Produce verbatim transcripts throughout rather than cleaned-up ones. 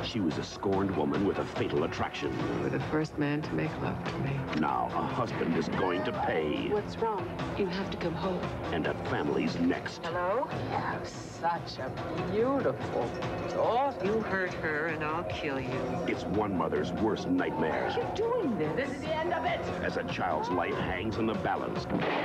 She was a scorned woman with a fatal attraction. You were the first man to make love to me. Now a husband is going to pay. What's wrong? You have to come home. And a family's next. Hello? You have such a beautiful daughter. You hurt her and I'll kill you. It's one mother's worst nightmare. Why are you doing this? This is the end of it. As a child's life hangs in the balance.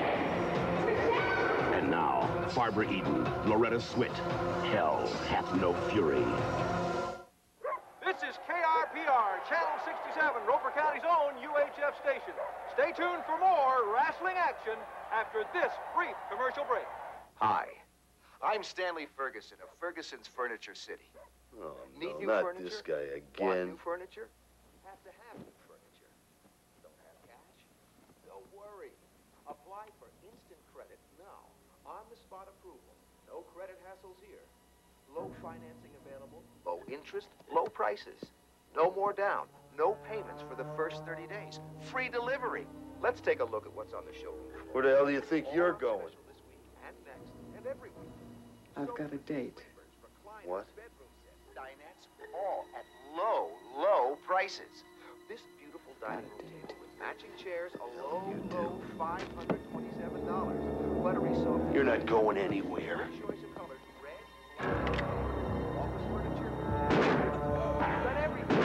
And now, Barbara Eden, Loretta Swit. Hell hath no fury. This is K R P R, Channel sixty-seven, Roper County's own U H F station. Stay tuned for more wrestling action after this brief commercial break. Hi, I'm Stanley Ferguson of Ferguson's Furniture City. Oh, Need no, new not furniture? this guy Want again. new furniture? You have to have new furniture. Don't have cash? Don't worry. Apply for instant credit now. On-the-spot approval. No credit hassles here. Low financing available. Low interest, low prices. No more down. No payments for the first thirty days. Free delivery. Let's take a look at what's on the showroom floor. Where the hell do you think you're going? Special this week and next and every week. I've got a date. What? Bedroom sets, dinettes, all at low, low prices. This beautiful dining room table with matching chairs, a low, low five hundred twenty-seven dollars. Buttery soft. You're not going anywhere. Choice of colors, red, office furniture. You've got everything.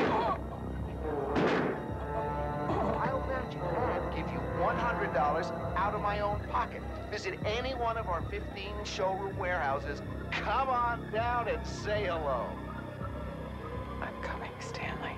I'll match it and give you one hundred dollars out of my own pocket. Visit any one of our fifteen showroom warehouses. Come on down and say hello. I'm coming, Stanley.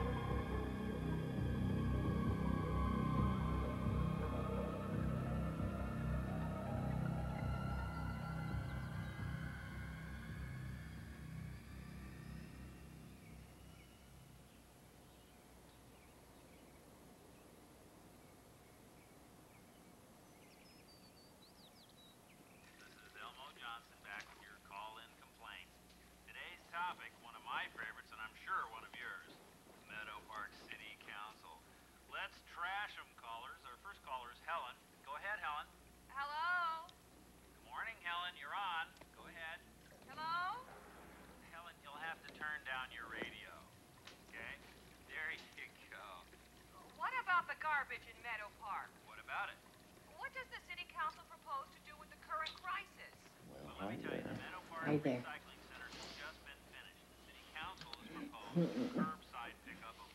Topic, one of my favorites, and I'm sure one of yours, Meadow Park City Council. Let's trash them, callers. Our first caller is Helen. Go ahead, Helen. Hello? Good morning, Helen. You're on. Go ahead. Hello? Helen, you'll have to turn down your radio. Okay? There you go. What about the garbage in Meadow Park? What about it? What does the city council propose to do with the current crisis? Well, let me tell you, the Meadow Park Hi there. Recycling Center has just been finished. The city council has proposed curbside pickup of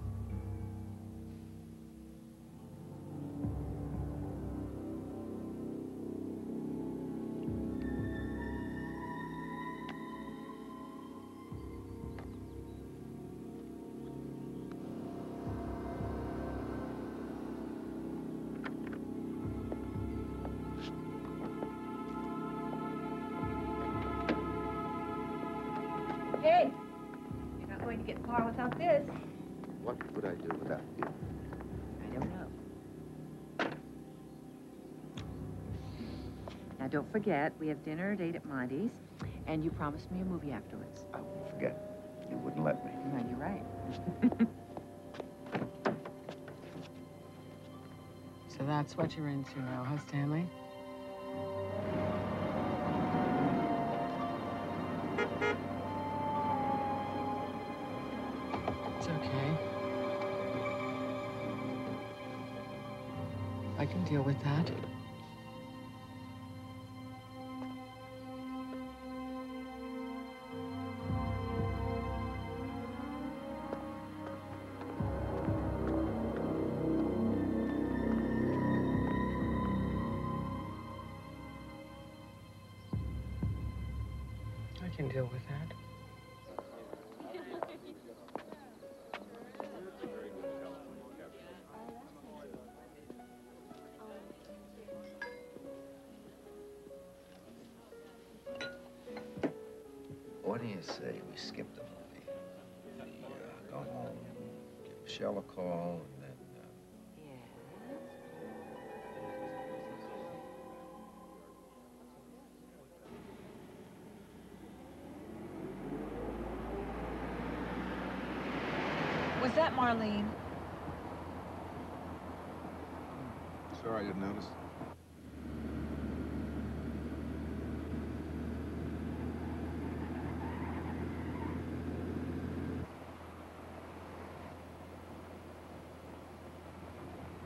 Hey, you're not going to get far without this. What would I do without you? I don't know. Now, don't forget, we have dinner at eight at Monty's, and you promised me a movie afterwards. I won't forget. You wouldn't let me. No, you're right. So that's what you're into now, huh, Stanley? It's okay. I can deal with that. I can deal with that. What do you say we skip the movie? We uh, go home, give Michelle a call, and then... Uh... Was that Marlene? Sorry, I didn't notice.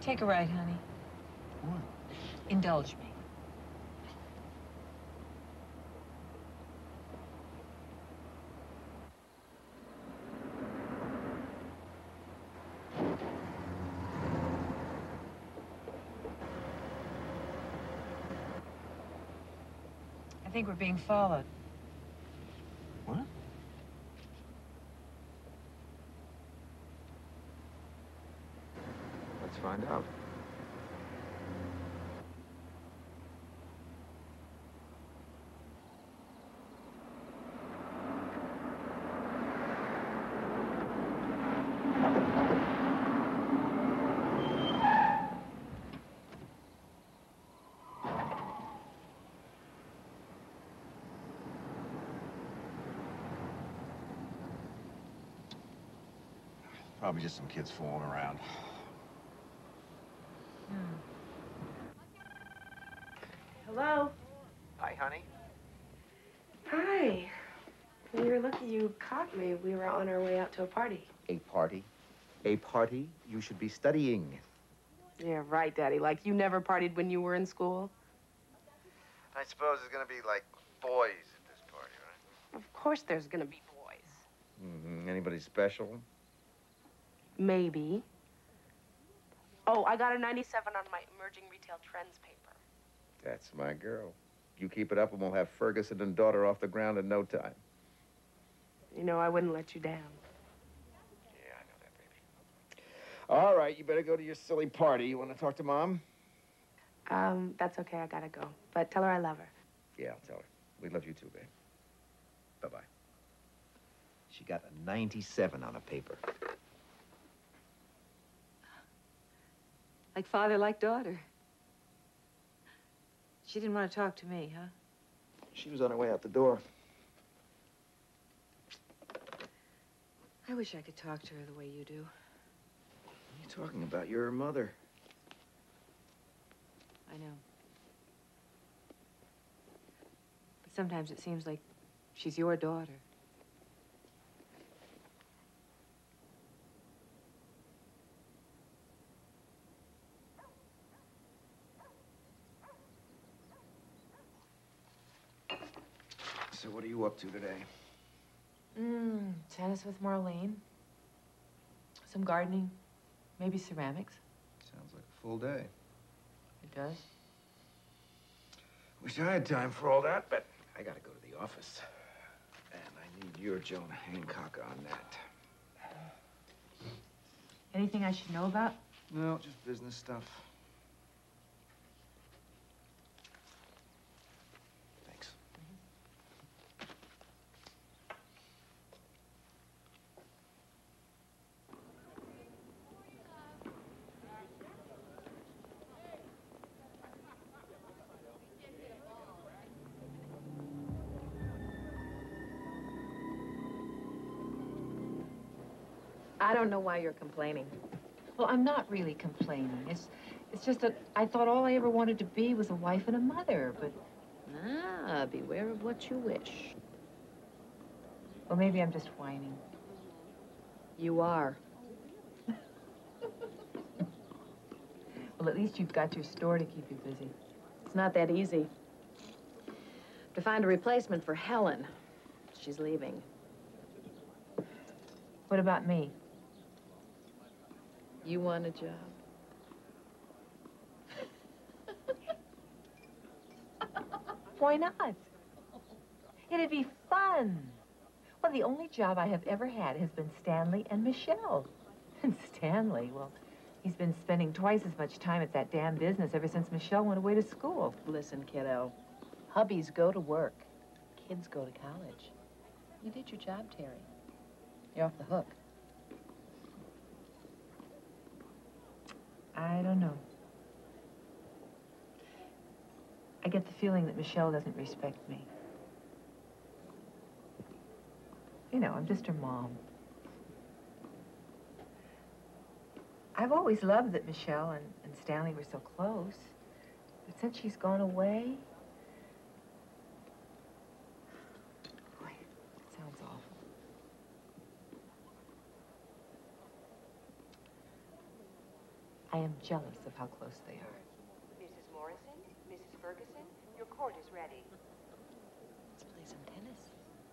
Take a ride, honey. What? Indulge me. I think we're being followed. What? Let's find out. Probably just some kids fooling around. Hello? Hi, honey. Hi. You're lucky you caught me. We were on our way out to a party. A party? A party? You should be studying. Yeah, right, Daddy. Like you never partied when you were in school. I suppose there's gonna be, like, boys at this party, right? Of course there's gonna be boys. Mm-hmm. Anybody special? Maybe. Oh, I got a ninety-seven on my emerging retail trends paper. That's my girl. You keep it up and we'll have Ferguson and daughter off the ground in no time. You know, I wouldn't let you down. Yeah, I know that, baby. All right, you better go to your silly party. You want to talk to Mom? Um, that's okay. I gotta go. But tell her I love her. Yeah, I'll tell her. We love you too, babe. Bye-bye. She got a ninety-seven on a paper. Like father, like daughter. She didn't want to talk to me, huh? She was on her way out the door. I wish I could talk to her the way you do. What are you talking about? You're her mother. I know. But sometimes it seems like she's your daughter. So what are you up to today? Mm, tennis with Marlene. Some gardening. Maybe ceramics. Sounds like a full day. It does? Wish I had time for all that, but I gotta go to the office. And I need your Joan Hancock on that. Anything I should know about? No, just business stuff. Thanks. I don't know why you're complaining. Well, I'm not really complaining. It's, it's just that I thought all I ever wanted to be was a wife and a mother, but... Ah, beware of what you wish. Well, maybe I'm just whining. You are. Well, at least you've got your store to keep you busy. It's not that easy. To find a replacement for Helen. She's leaving. What about me? You want a job? Why not? It'd be fun. Well, the only job I have ever had has been Stanley and Michelle. And Stanley, well, he's been spending twice as much time at that damn business ever since Michelle went away to school. Listen, kiddo. Hubbies go to work. Kids go to college. You did your job, Terry. You're off the hook. I don't know. I get the feeling that Michelle doesn't respect me. You know, I'm just her mom. I've always loved that Michelle and, and Stanley were so close. But since she's gone away... Boy, it sounds awful. I am jealous of how close they are. Missus Morrison, Missus Ferguson, your court is ready. Let's play some tennis.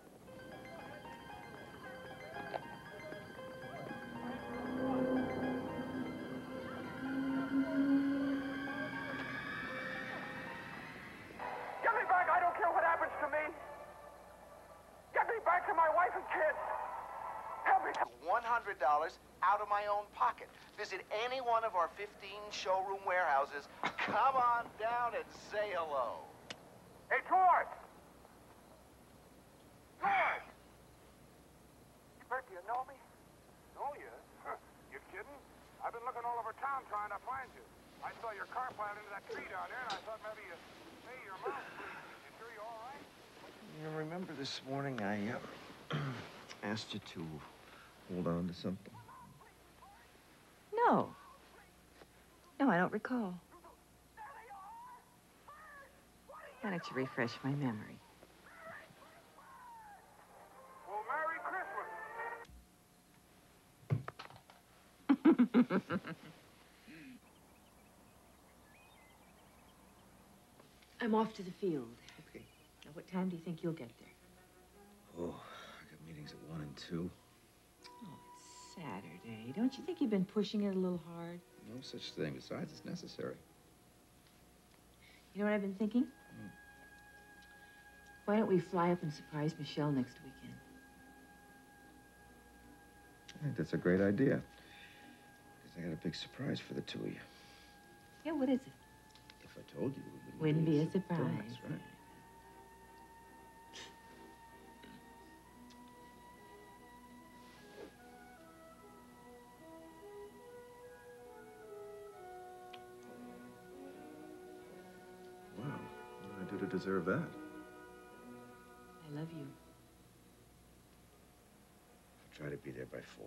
Get me back! I don't care what happens to me! Get me back to my wife and kids! Help me! one hundred dollars out of my own pocket. Visit any one of our fifteen showroom warehouses. Come on down and say hello. Hey, George! George! Bert, do you know me? Know you? Huh. You kidding? I've been looking all over town trying to find you. I saw your car piled into that tree down there, and I thought maybe you... Hey, your mouth, please. You sure you all right? You remember this morning I uh, asked you to hold on to something? No. No, I don't recall. Why don't you refresh my memory? Well, Merry Christmas! I'm off to the field. Okay. Now, what time do you think you'll get there? Oh, I got meetings at one and two. Oh, it's Saturday. Don't you think you've been pushing it a little hard? No such thing. Besides, it's necessary. You know what I've been thinking? Hmm. Why don't we fly up and surprise Michelle next weekend? I think that's a great idea. Because I got a big surprise for the two of you. Yeah, what is it? If I told you, it Wouldn't be a surprise. right? Wow, what did I do to deserve that? I love you. I'll try to be there by four.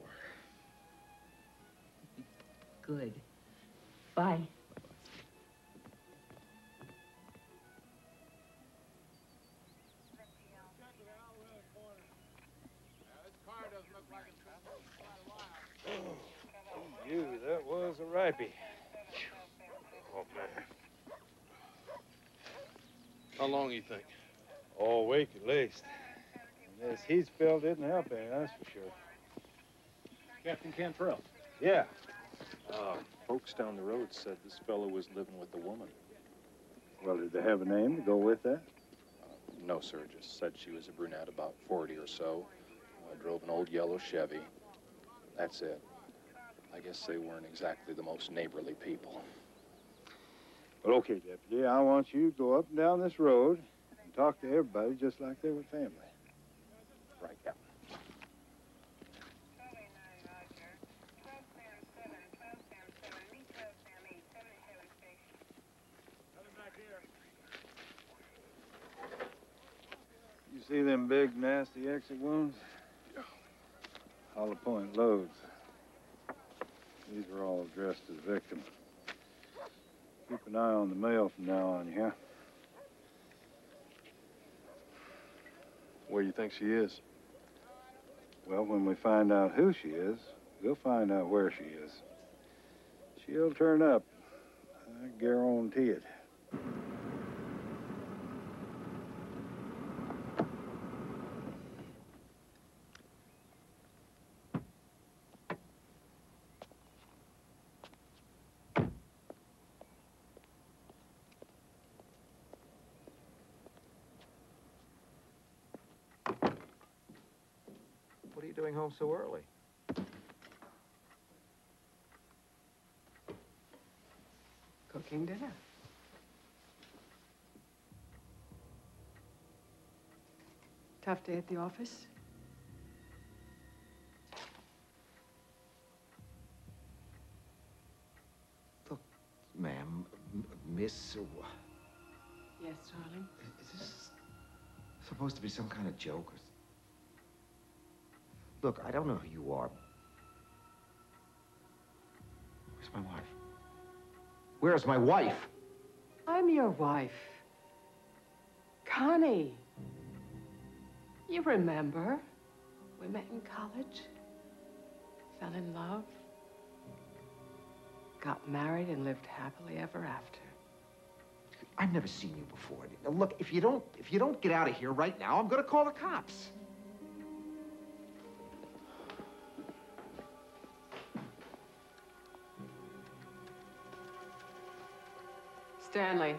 Good. Bye. You, that was a ripey. Oh, man. How long you think? All week at least. And this heat spell didn't help any, that's for sure. Captain Cantrell. Yeah. Uh, folks down the road said this fellow was living with a woman. Well, did they have a name to go with that? Uh, no, sir. Just said she was a brunette, about forty or so. Uh, drove an old yellow Chevy. That's it. I guess they weren't exactly the most neighborly people. Well, okay, Deputy, I want you to go up and down this road and talk to everybody just like they were family. Right, Captain. You see them big, nasty exit wounds? Yeah. Hollow point loads. These are all addressed to the victim. Keep an eye on the mail from now on, you hear? Where do you think she is? Well, when we find out who she is, we'll find out where she is. She'll turn up. I guarantee it. What are you doing home so early? Cooking dinner. Tough day at the office? Look, ma'am, m- miss... uh, Yes, darling. Is this supposed to be some kind of joke? Or... Look, I don't know who you are. Where's my wife? Where's my wife? I'm your wife. Connie. You remember? We met in college. Fell in love. got married and lived happily ever after. I've never seen you before. Now, look, if you don't, if you don't get out of here right now, I'm gonna call the cops. Stanley.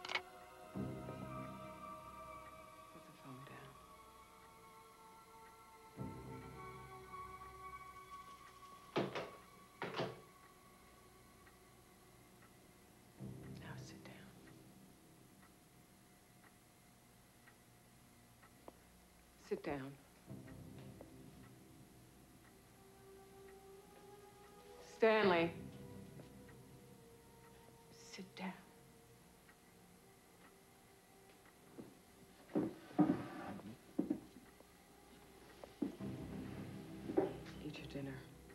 Put the phone down. Now sit down. Sit down. Stanley. Sit down. Eat your dinner.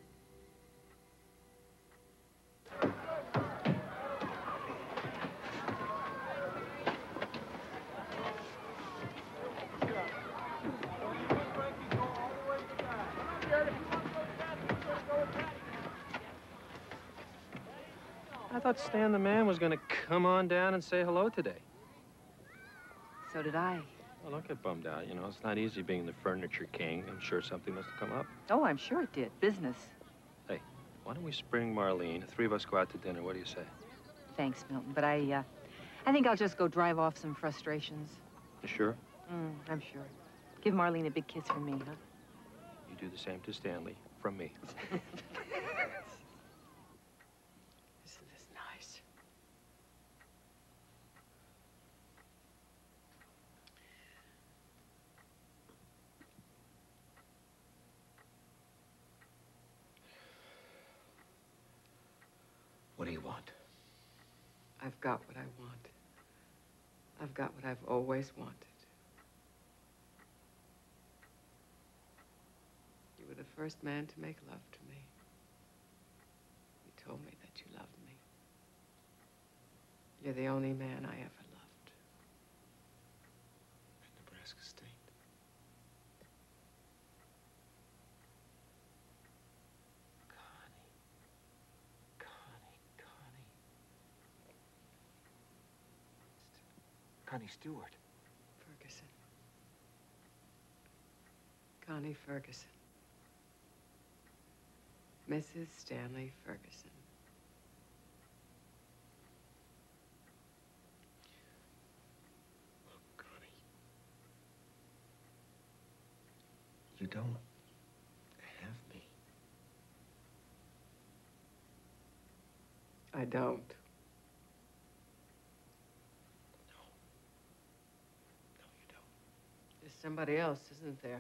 I thought Stan the man was gonna come on down and say hello today. So did I. Well, don't get bummed out. You know, it's not easy being the furniture king. I'm sure something must have come up. Oh, I'm sure it did. Business. Hey, why don't we spring Marlene? The three of us go out to dinner. What do you say? Thanks, Milton, but I, uh, I think I'll just go drive off some frustrations. You sure? Mm, I'm sure. Give Marlene a big kiss from me, huh? You do the same to Stanley, from me. Isn't this nice? What do you want? I've got what I want. I've got what I've always wanted. You were the first man to make love to me. You told me that you loved me. You're the only man I ever loved. In Nebraska State. Connie Stewart. Ferguson. Connie Ferguson. Missus Stanley Ferguson. Look, Connie. You don't have me. I don't. There's somebody else, isn't there?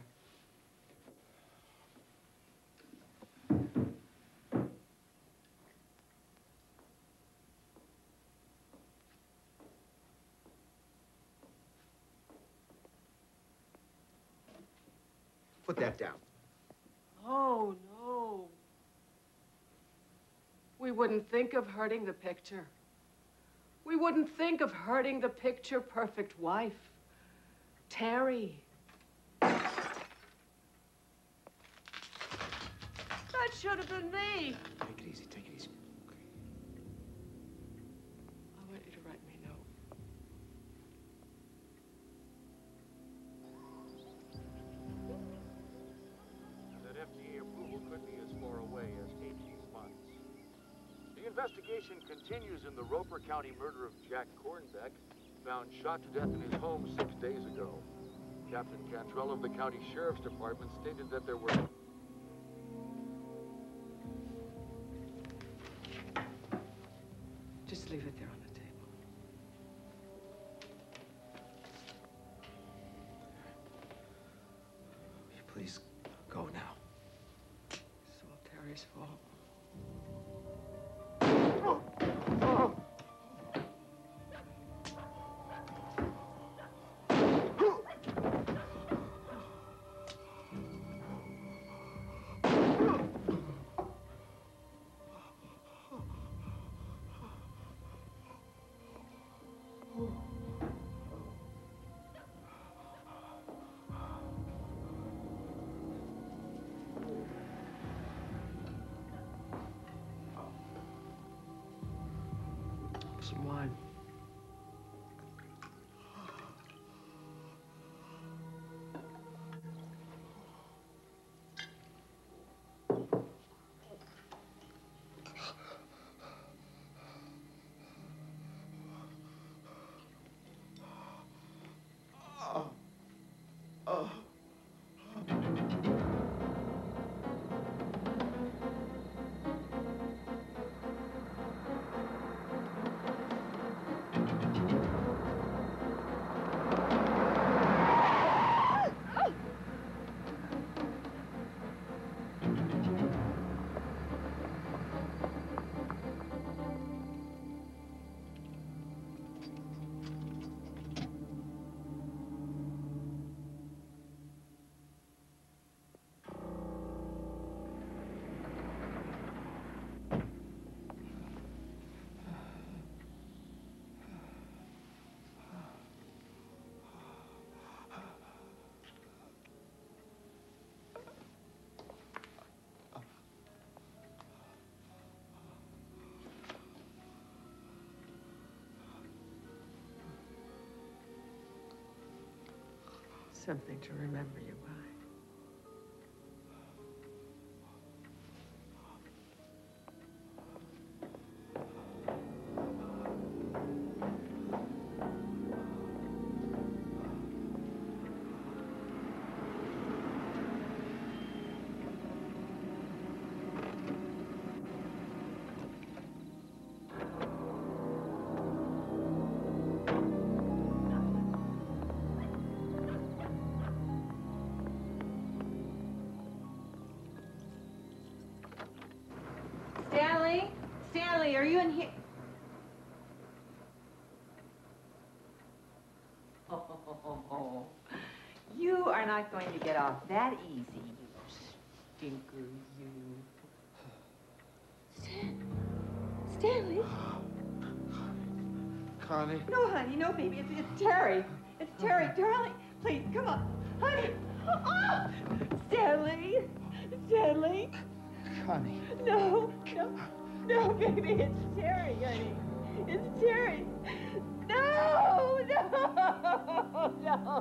Put that down. Oh, no. We wouldn't think of hurting the picture. We wouldn't think of hurting the picture-perfect wife. Terry. That should have been me. Take it easy, take it easy. I want you to write me a note. That F D A approval could be as far away as eighteen months. The investigation continues in the Roper County murder of Jack Cornbeck, found shot to death in his home six days ago. Captain Cantrell of the County Sheriff's Department stated that there were... Just leave it there on the table. Will you please go now? It's all Terry's fault. some wine. Something to remember you by. Stanley? Stanley, are you in here? Oh, you are not going to get off that easy, you stinker, you. Stan Stanley? Connie? No, honey, no, baby. It's, it's Terry. It's Terry, darling. Please, come on. Honey. Oh! Stanley. Stanley. Connie. No, no, no, baby. It's Terry, honey. It's Terry. No, no, no, no.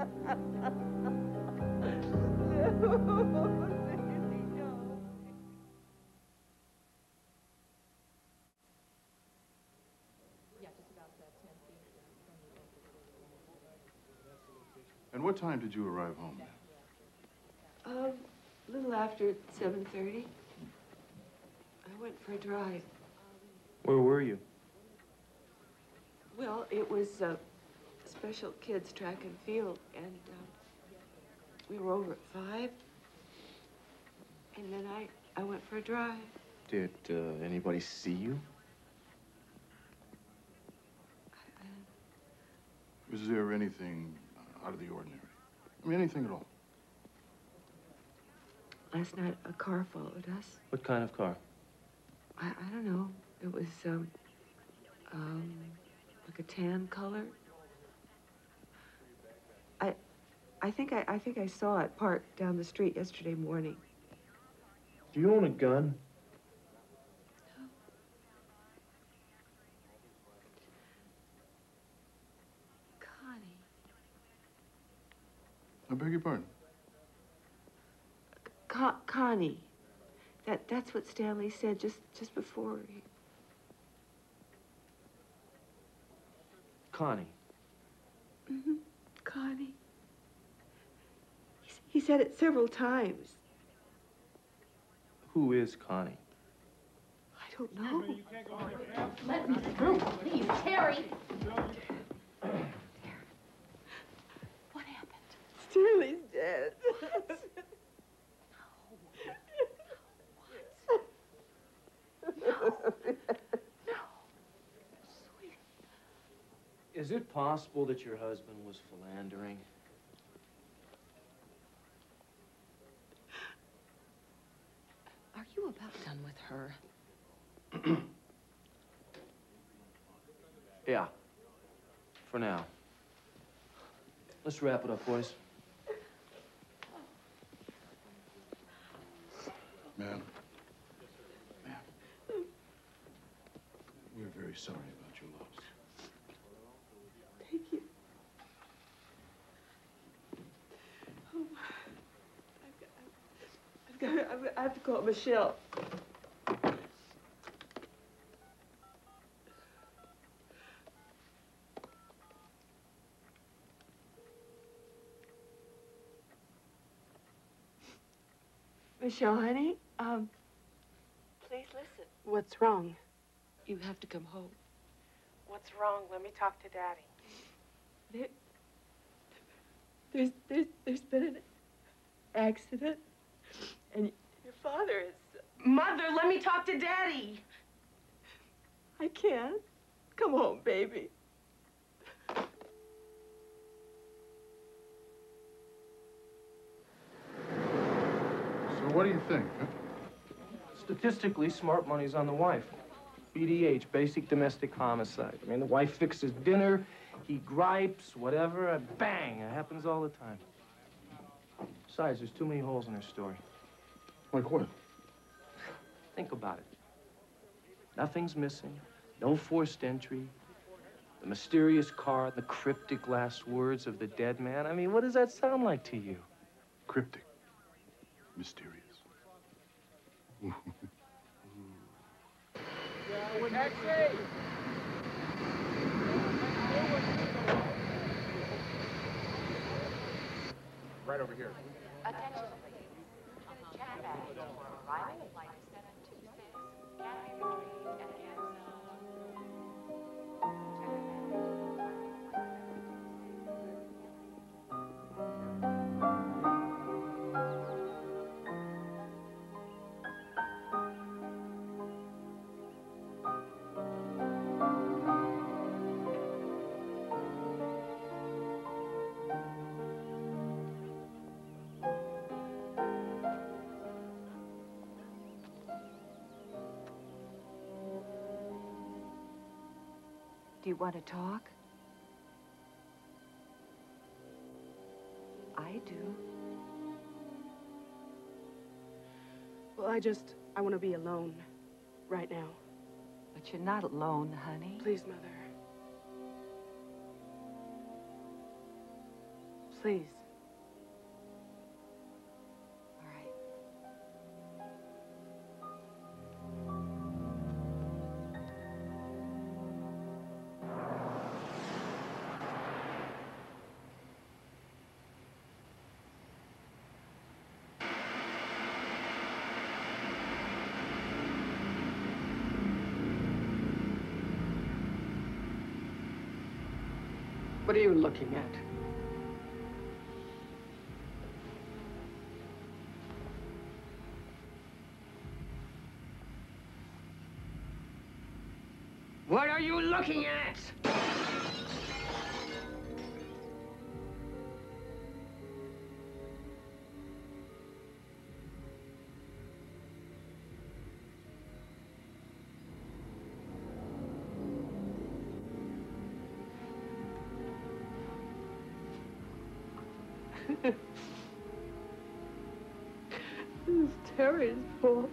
And what time did you arrive home? Um, a little after seven thirty. I went for a drive. Where were you? Well, it was uh, special kids track and field, and uh, we were over at five. And then I, I went for a drive. Did uh, anybody see you? Was there anything out of the ordinary? I mean, anything at all? Last night, a car followed us. What kind of car? I, I don't know. It was, um, um, like a tan color. I, I think I, I think I saw it parked down the street yesterday morning. Do you own a gun? Connie. I beg your pardon? Con Connie. That, that's what Stanley said just, just before he... Connie. Mm-hmm. Connie. He, he said it several times. Who is Connie? I don't know. Let me through, please, Terry. What happened? Stanley's dead. Is it possible that your husband was philandering? Are you about done with her? Yeah. For now. Let's wrap it up, boys. Ma'am. Ma'am. We're very sorry about your loss. I have to call Michelle. Michelle, honey, um, please listen. What's wrong? You have to come home. What's wrong? Let me talk to Daddy. There, there's, there's, there's been an accident, and your father is... Mother, let me talk to Daddy. I can't. Come home, baby. So what do you think, huh? Statistically, smart money's on the wife. B D H, basic domestic homicide. I mean, the wife fixes dinner, he gripes, whatever, and bang, it happens all the time. Besides, there's too many holes in her story. Like what? Think about it. Nothing's missing, no forced entry, the mysterious car, the cryptic last words of the dead man. I mean, what does that sound like to you? Cryptic. Mysterious. Taxi! Right over here. Attention, please. Check baggage for arrival flight seven two six. Can be retrieved at Kansas. Do you want to talk? I do. Well, I just, I want to be alone right now. But you're not alone, honey. Please, Mother. Please. All right. What are you looking at? What are you looking at? This is Terry's fault.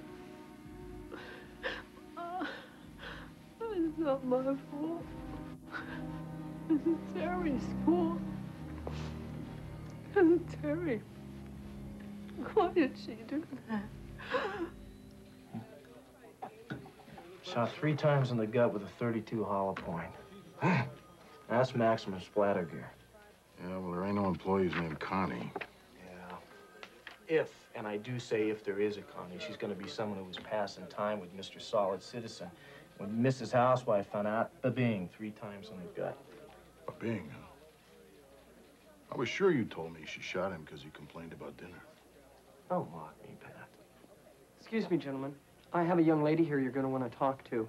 Uh, it's not my fault. This is Terry's fault. This is Terry. Why did she do that? Shot three times in the gut with a thirty-two hollow point. That's maximum splatter gear. Yeah, well, there ain't no employees named Connie. Yeah. If, and I do say if there is a Connie, she's going to be someone who was passing time with Mister Solid Citizen. When Missus Housewife found out, ba-bing, three times in the gut. Ba-bing, huh? I was sure you told me she shot him because he complained about dinner. Don't mock me, Pat. Excuse me, gentlemen. I have a young lady here you're going to want to talk to.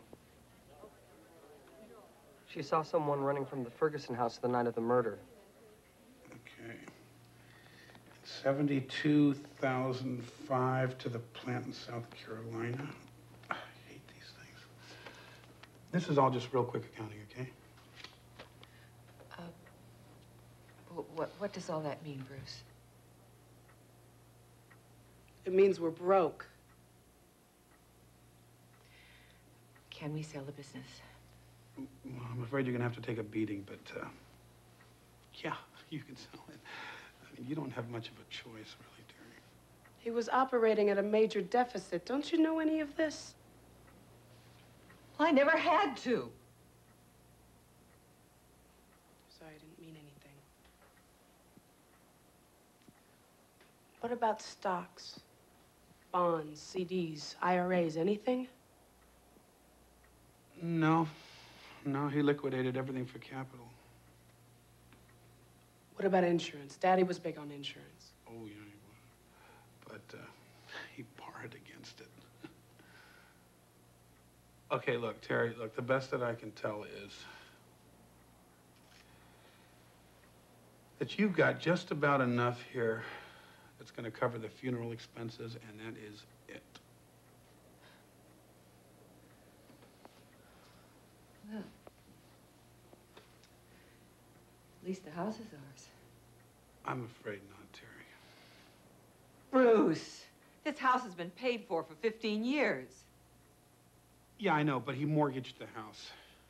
She saw someone running from the Ferguson house the night of the murder. Okay. seventy-two thousand five to the plant in South Carolina. I hate these things. This is all just real quick accounting, okay? Uh, wh- what, what does all that mean, Bruce? It means we're broke. Can we sell the business? Well, I'm afraid you're gonna have to take a beating, but, uh, yeah, you can sell it. I mean, you don't have much of a choice, really, Terry. He He was operating at a major deficit. Don't you know any of this? I never had to. Sorry, I didn't mean anything. What about stocks, bonds, C Ds, I R As, anything? No. No, he liquidated everything for capital. What about insurance? Daddy was big on insurance. Oh, yeah, he was. But uh, he borrowed against it. Okay, look, Terry, look, the best that I can tell is that you've got just about enough here that's going to cover the funeral expenses, and that is it. Well, at least the house is ours. I'm afraid not, Terry. Bruce, this house has been paid for for fifteen years. Yeah, I know, but he mortgaged the house.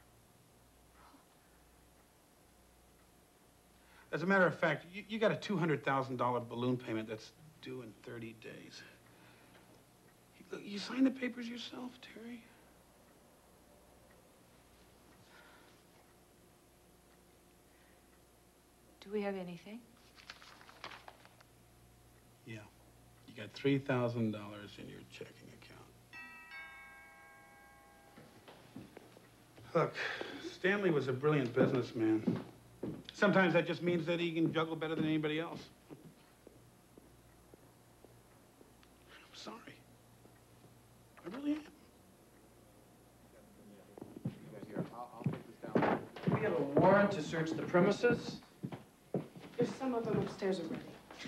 As a matter of fact, you, you got a two hundred thousand dollar balloon payment that's due in thirty days. You, you signed the papers yourself, Terry? Do we have anything? Yeah. You got three thousand dollars in your checking account. Look, Stanley was a brilliant businessman. Sometimes that just means that he can juggle better than anybody else. I'm sorry. I really am. Do we have a warrant to search the premises? There's some of them upstairs already.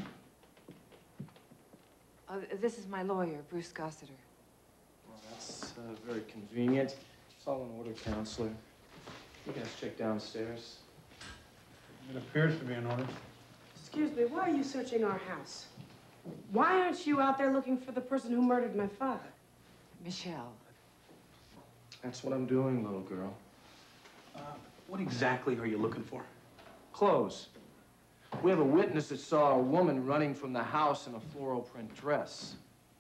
Uh, this is my lawyer, Bruce Gossiter. Well, that's uh, very convenient. It's all in order, Counselor. You guys check downstairs. It appears to be in order. Excuse me, why are you searching our house? Why aren't you out there looking for the person who murdered my father? Michelle. That's what I'm doing, little girl. Uh, what exactly are you looking for? Clothes. We have a witness that saw a woman running from the house in a floral print dress.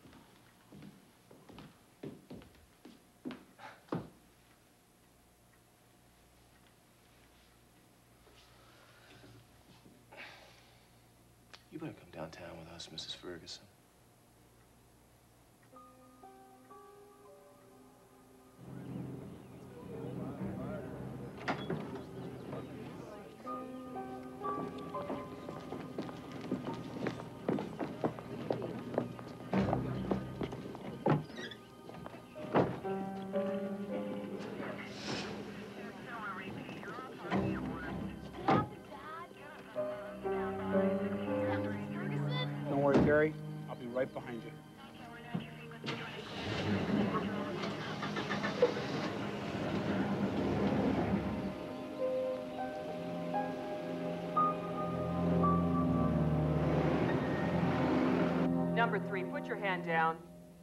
You better come downtown with us, Missus Ferguson. Don't worry, Terry. I'll be right behind you. Number three, put your hand down.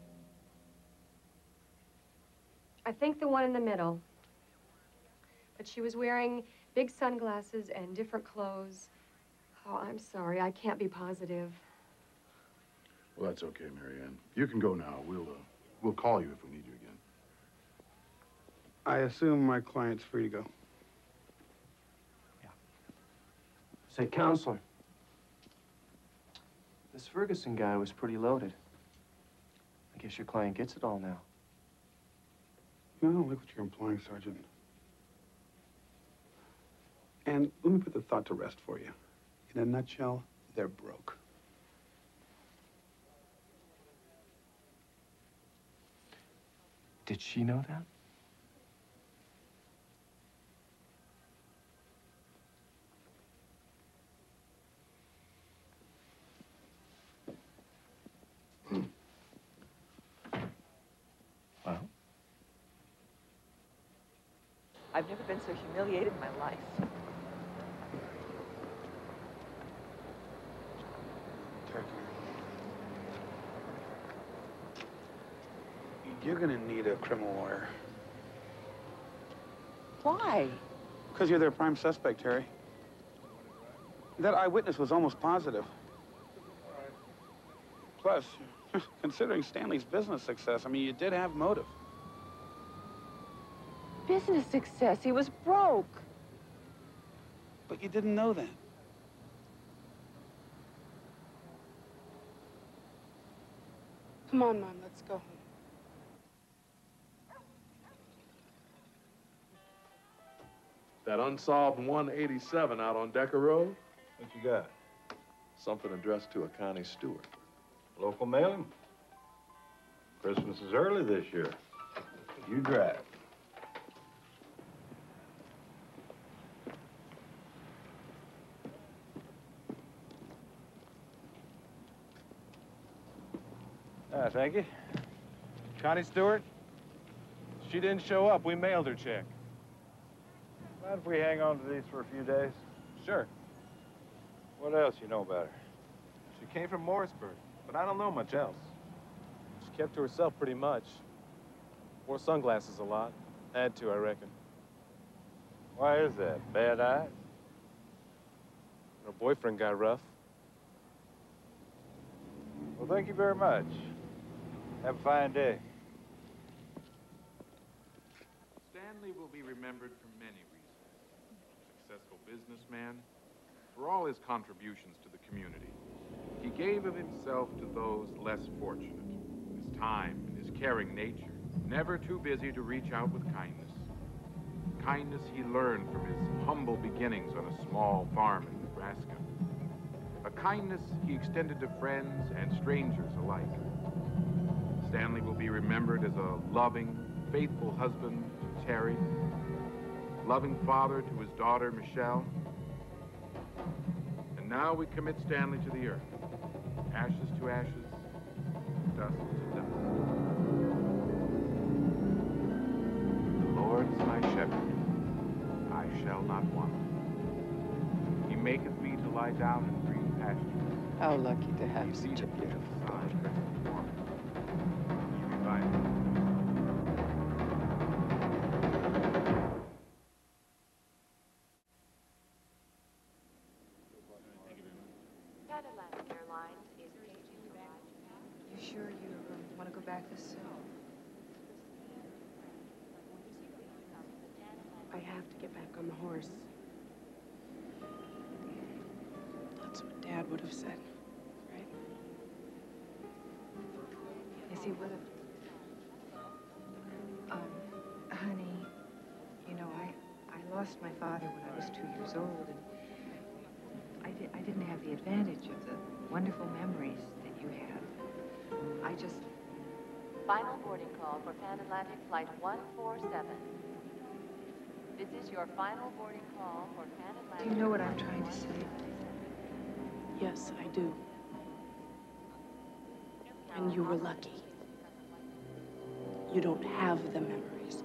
I think the one in the middle. But she was wearing big sunglasses and different clothes. Oh, I'm sorry. I can't be positive. Well, that's okay, Marianne. You can go now. We'll, uh, we'll call you if we need you again. I assume my client's free to go. Say, Counselor, this Ferguson guy was pretty loaded. I guess your client gets it all now. No, I don't like what you're implying, Sergeant. And let me put the thought to rest for you. In a nutshell, they're broke. Did she know that? Well? I've never been so humiliated in my life. You're gonna need a criminal lawyer. Why? Because you're their prime suspect, Terry. That eyewitness was almost positive. Plus, Considering Stanley's business success, I mean, you did have motive. Business success. He was broke. But you didn't know that. Come on, Mom, let's go home. That unsolved one eighty-seven out on Decker Road? What you got? Something addressed to a Connie Stewart. Local mailing? Christmas is early this year. You drive. Ah, thank you. Connie Stewart? She didn't show up. We mailed her check. Mind if we hang on to these for a few days? Sure. What else you know about her? She came from Morrisburg, but I don't know much else. She kept to herself pretty much. Wore sunglasses a lot. Had to, I reckon. Why is that? Bad eyes? Her boyfriend got rough. Well, thank you very much. Have a fine day. Stanley will be remembered for many reasons. Successful businessman, for all his contributions to the community. He gave of himself to those less fortunate. His time and his caring nature, never too busy to reach out with kindness. Kindness he learned from his humble beginnings on a small farm in Nebraska. A kindness he extended to friends and strangers alike. Stanley will be remembered as a loving, faithful husband to Terry, loving father to his daughter, Michelle. And now we commit Stanley to the earth. Ashes to ashes, dust to dust. The Lord's my shepherd, I shall not want. He maketh me to lie down in green pastures. How lucky to have such a beautiful daughter. He revives me. Pan Atlantic Airlines is paging the back. You sure you um, want to go back this soon? I have to get back on the horse. That's what Dad would have said, right? Yes, he would have. Um, honey, you know, I, I lost my father when I was two years old, and I, di I didn't have the advantage of the wonderful memories that you have. I just... Final boarding call for Pan Atlantic Flight one four seven. This is your final boarding call for Pan Do Atlantic. you know what I'm trying to say? Yes, I do. And you were lucky. You don't have the memories.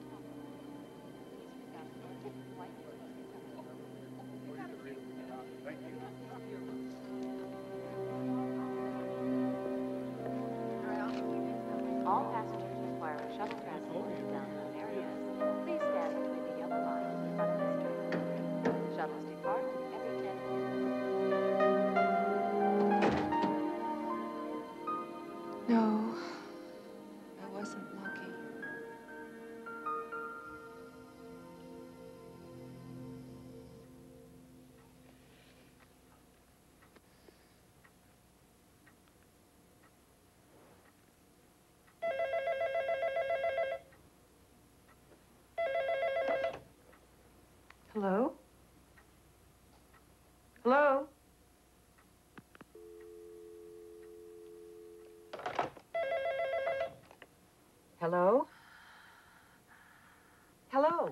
All passengers requiring shuttle transport to downtown areas, please stand between the yellow lines in front of this train. Shuttles depart every ten minutes. No, I wasn't lucky. Hello? Hello? Hello? Hello?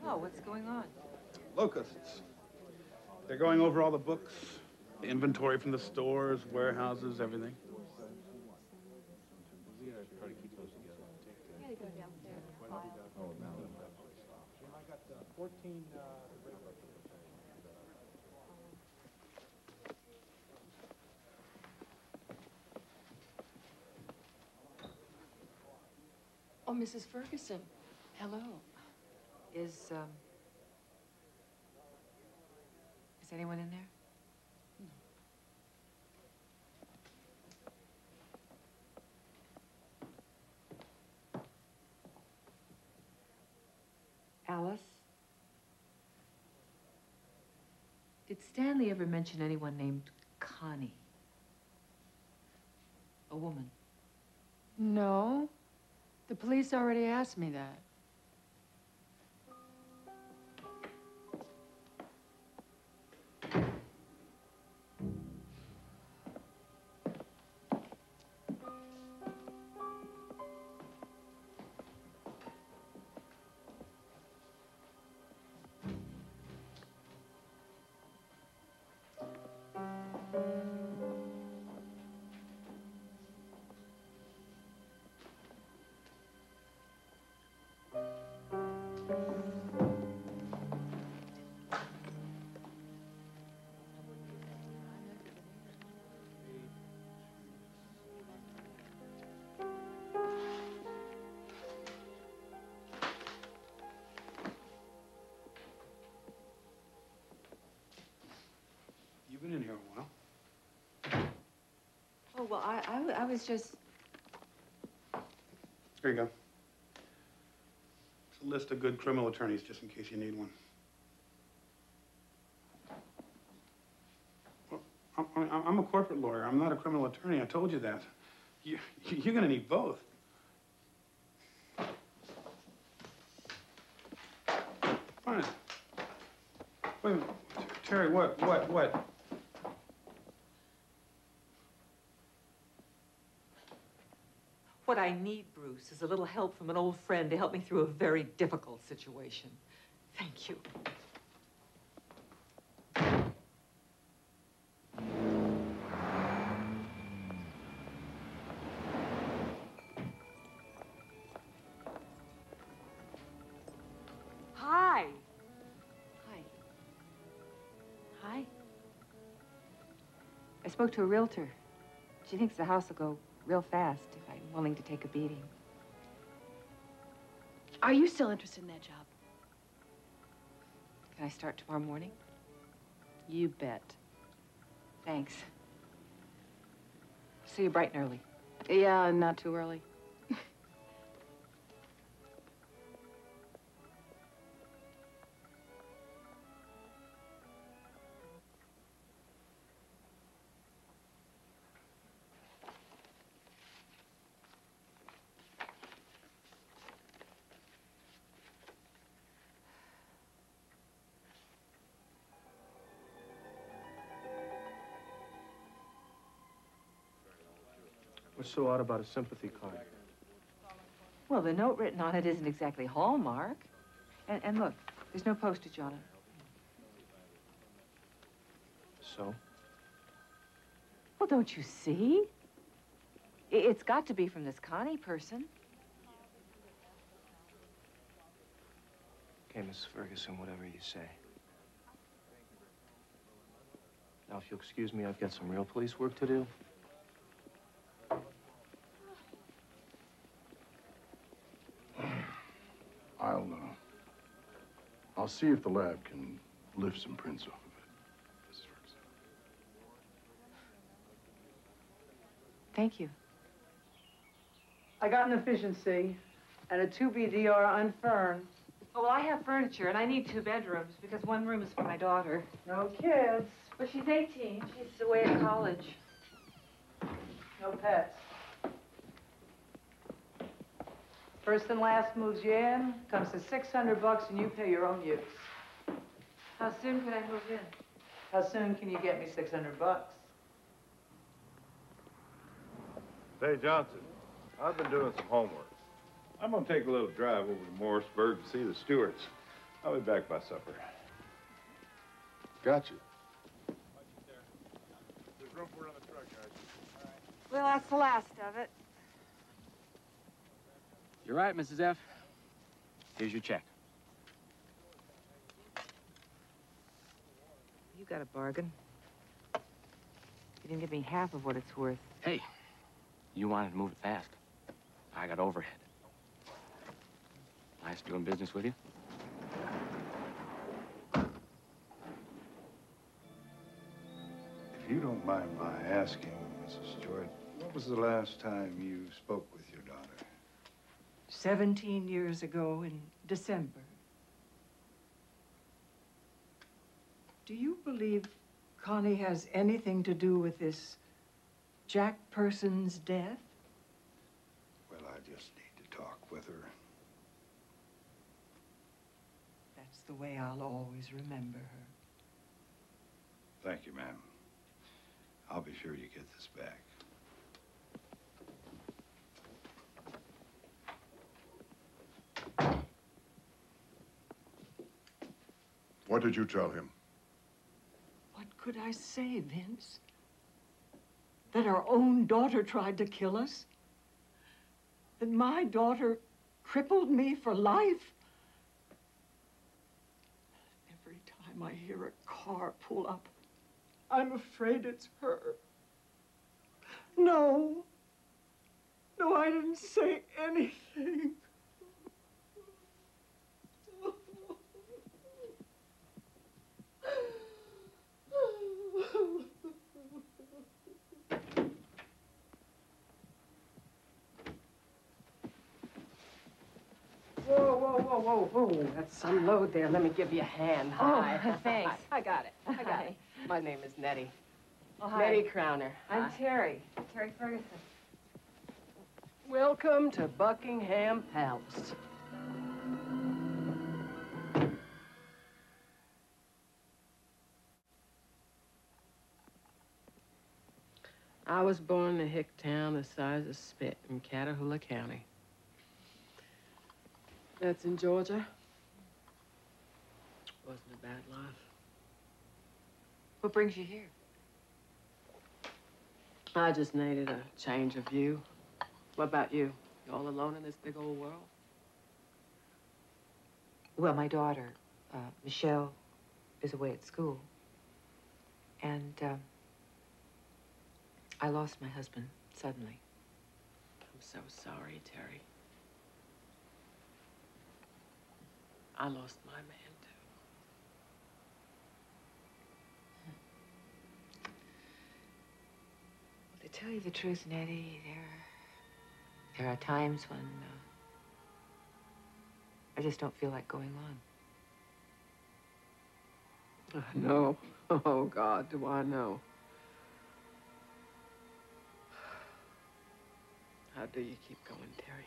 Oh, what's going on? Locusts. They're going over all the books, the inventory from the stores, warehouses, everything. Oh, Missus Ferguson. Hello. Is, um... Is anyone in there? Alice? Did Stanley ever mention anyone named Connie? A woman? No. The police already asked me that. You've been in here a while. Oh, well, I, I, w- I was just... Here you go. It's a list of good criminal attorneys, just in case you need one. Well, I'm, I'm I'm a corporate lawyer. I'm not a criminal attorney. I told you that. You, you're going to need both. Fine. Wait a minute. Terry, what, what, what? What I need, Bruce, is a little help from an old friend to help me through a very difficult situation. Thank you. Hi. Hi. Hi. I spoke to a realtor. She thinks the house will go real fast if I'm willing to take a beating. Are you still interested in that job? Can I start tomorrow morning? You bet. Thanks. See you bright and early. Yeah, not too early. What's so odd about a sympathy card? Well, the note written on it isn't exactly Hallmark. And, and look, there's no postage on it. So? Well, don't you see? I- It's got to be from this Connie person. Okay, Missus Ferguson, whatever you say. Now, if you'll excuse me, I've got some real police work to do. I'll, uh, I'll see if the lab can lift some prints off of it, Missus Ferguson. Thank you. I got an efficiency and a two B D R on Fern. Oh, well, I have furniture, and I need two bedrooms, because one room is for my daughter. No kids. But she's eighteen. She's away at college. No pets. First and last moves you in, comes to six hundred bucks and you pay your own use. How soon can I move in? How soon can you get me six hundred bucks? Say, Johnson, I've been doing some homework. I'm gonna take a little drive over to Morrisburg to see the Stewarts. I'll be back by supper. Got you. There's room for it on the truck, guys. Well, that's the last of it. You're right, Missus F. Here's your check. You got a bargain. You didn't give me half of what it's worth. Hey, you wanted to move it fast. I got overhead. Nice doing business with you. If you don't mind my asking, Missus Stewart, what was the last time you spoke with your daughter? Seventeen years ago in December. Do you believe Connie has anything to do with this Jack person's death? Well, I just need to talk with her. That's the way I'll always remember her. Thank you, ma'am. I'll be sure you get this back. What did you tell him? What could I say, Vince? That our own daughter tried to kill us? That my daughter crippled me for life? Every time I hear a car pull up, I'm afraid it's her. No. No, I didn't say anything. Whoa, whoa, whoa, whoa, whoa. That's some load there. Let me give you a hand. Hi. Oh, thanks. I, I got it. I got Hi. it. My name is Nettie. Oh, hi. Nettie Crowner. I'm Hi. Terry. Terry Ferguson. Welcome to Buckingham Palace. I was born in a hick town the size of Spit in Catahoula County. That's in Georgia. Wasn't a bad life. What brings you here? I just needed a change of view. What about you? You all alone in this big old world? Well, my daughter, uh, Michelle, is away at school. And, um, I lost my husband suddenly. I'm so sorry, Terry. I lost my man, too. Well, to tell you the truth, Nettie, there, there are times when uh, I just don't feel like going on. I know. Oh, God, do I know. How do you keep going, Terry?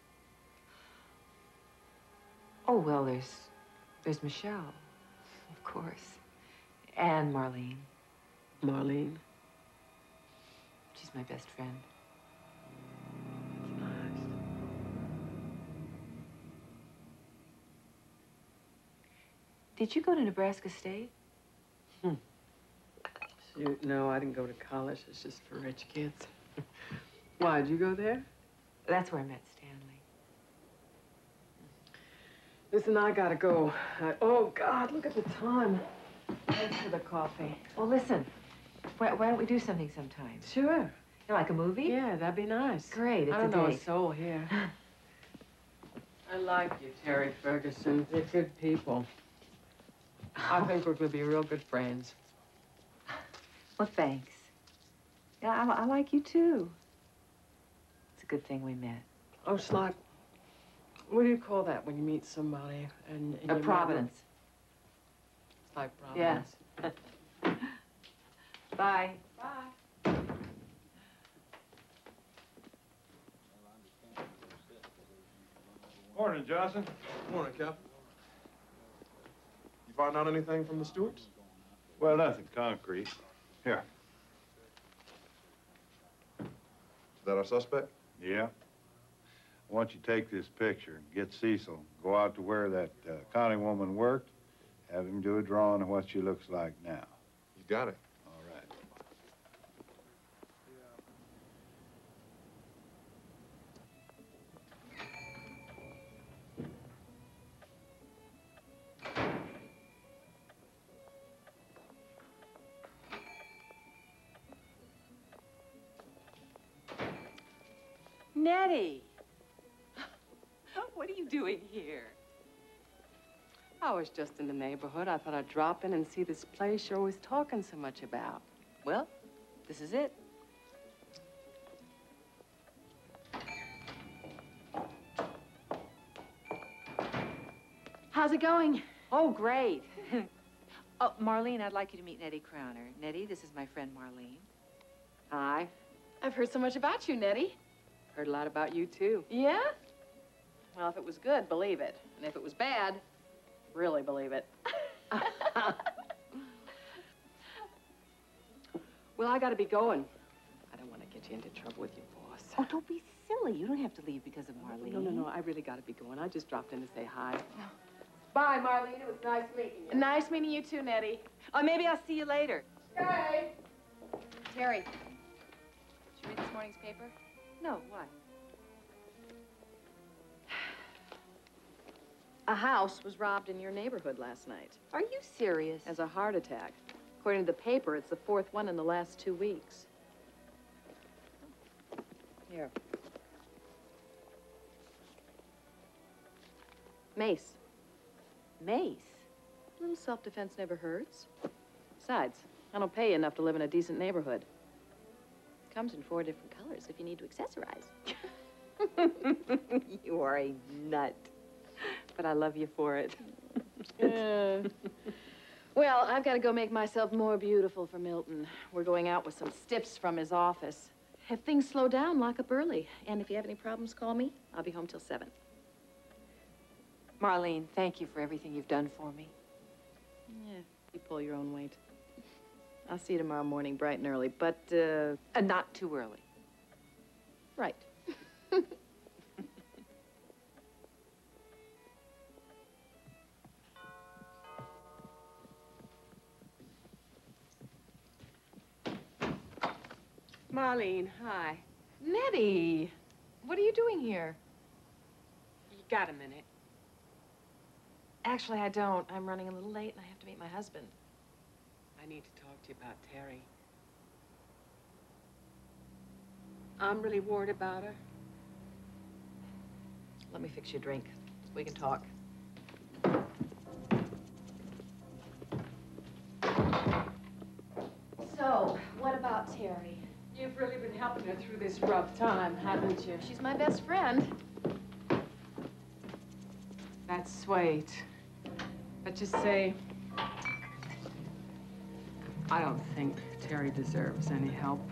Oh, well, there's, there's Michelle, of course, and Marlene. Marlene? She's my best friend. That's nice. Did you go to Nebraska State? Hmm. Shoot, no, I didn't go to college. It's just for rich kids. Why, did you go there? That's where I met Stanley. Listen, I gotta go. I, oh, God, look at the time. Thanks for the coffee. Well, listen, why, why don't we do something sometime? Sure. You know, like a movie? Yeah, that'd be nice. Great, it's I don't a know date. a soul here. I like you, Terry Ferguson. You're good people. I think we're gonna be real good friends. Well, thanks. Yeah, I, I like you, too. It's a good thing we met. Oh, it's like, what do you call that when you meet somebody and, and A you Providence. It's like Providence. Yeah. Bye. Bye. Morning, Johnson. Morning, Cap. You find out anything from the Stewarts? Well, nothing concrete. Here. Is that our suspect? Yeah. I want you to take this picture, get Cecil, go out to where that uh, accounting woman worked, have him do a drawing of what she looks like now. You got it. All right. Nettie! What are you doing here? I was just in the neighborhood. I thought I'd drop in and see this place you're always talking so much about. Well, this is it. How's it going? Oh, great. Oh, Marlene, I'd like you to meet Nettie Crowner. Nettie, this is my friend Marlene. Hi. I've heard so much about you, Nettie. Heard a lot about you, too. Yeah? Well, if it was good, believe it. And if it was bad, really believe it. Well, I gotta be going. I don't want to get you into trouble with your boss. Oh, don't be silly. You don't have to leave because of Marlene. No, no, no. I really gotta be going. I just dropped in to say hi. Bye, Marlene. It was nice meeting you. Nice meeting you too, Nettie. Oh, maybe I'll see you later. Okay. Terry, did you read this morning's paper? No, why? A house was robbed in your neighborhood last night. Are you serious? As a heart attack. According to the paper, it's the fourth one in the last two weeks. Here. Mace. Mace? A little self-defense never hurts. Besides, I don't pay you enough to live in a decent neighborhood. Comes in four different colors if you need to accessorize. You are a nut. But I love you for it. uh, well, I've got to go make myself more beautiful for Milton. We're going out with some stiffs from his office. If things slow down, lock up early. And if you have any problems, call me. I'll be home till seven. Marlene, thank you for everything you've done for me. Yeah, you pull your own weight. I'll see you tomorrow morning, bright and early, but, uh... uh not too early. Right. Marlene, hi. Nettie, what are you doing here? You got a minute? Actually, I don't. I'm running a little late and I have to meet my husband. I need to talk to you about Terry. I'm really worried about her. Let me fix you a drink so we can talk. So, what about Terry? You've really been helping her through this rough time, haven't you? She's my best friend. That's sweet. But just say, I don't think Terry deserves any help.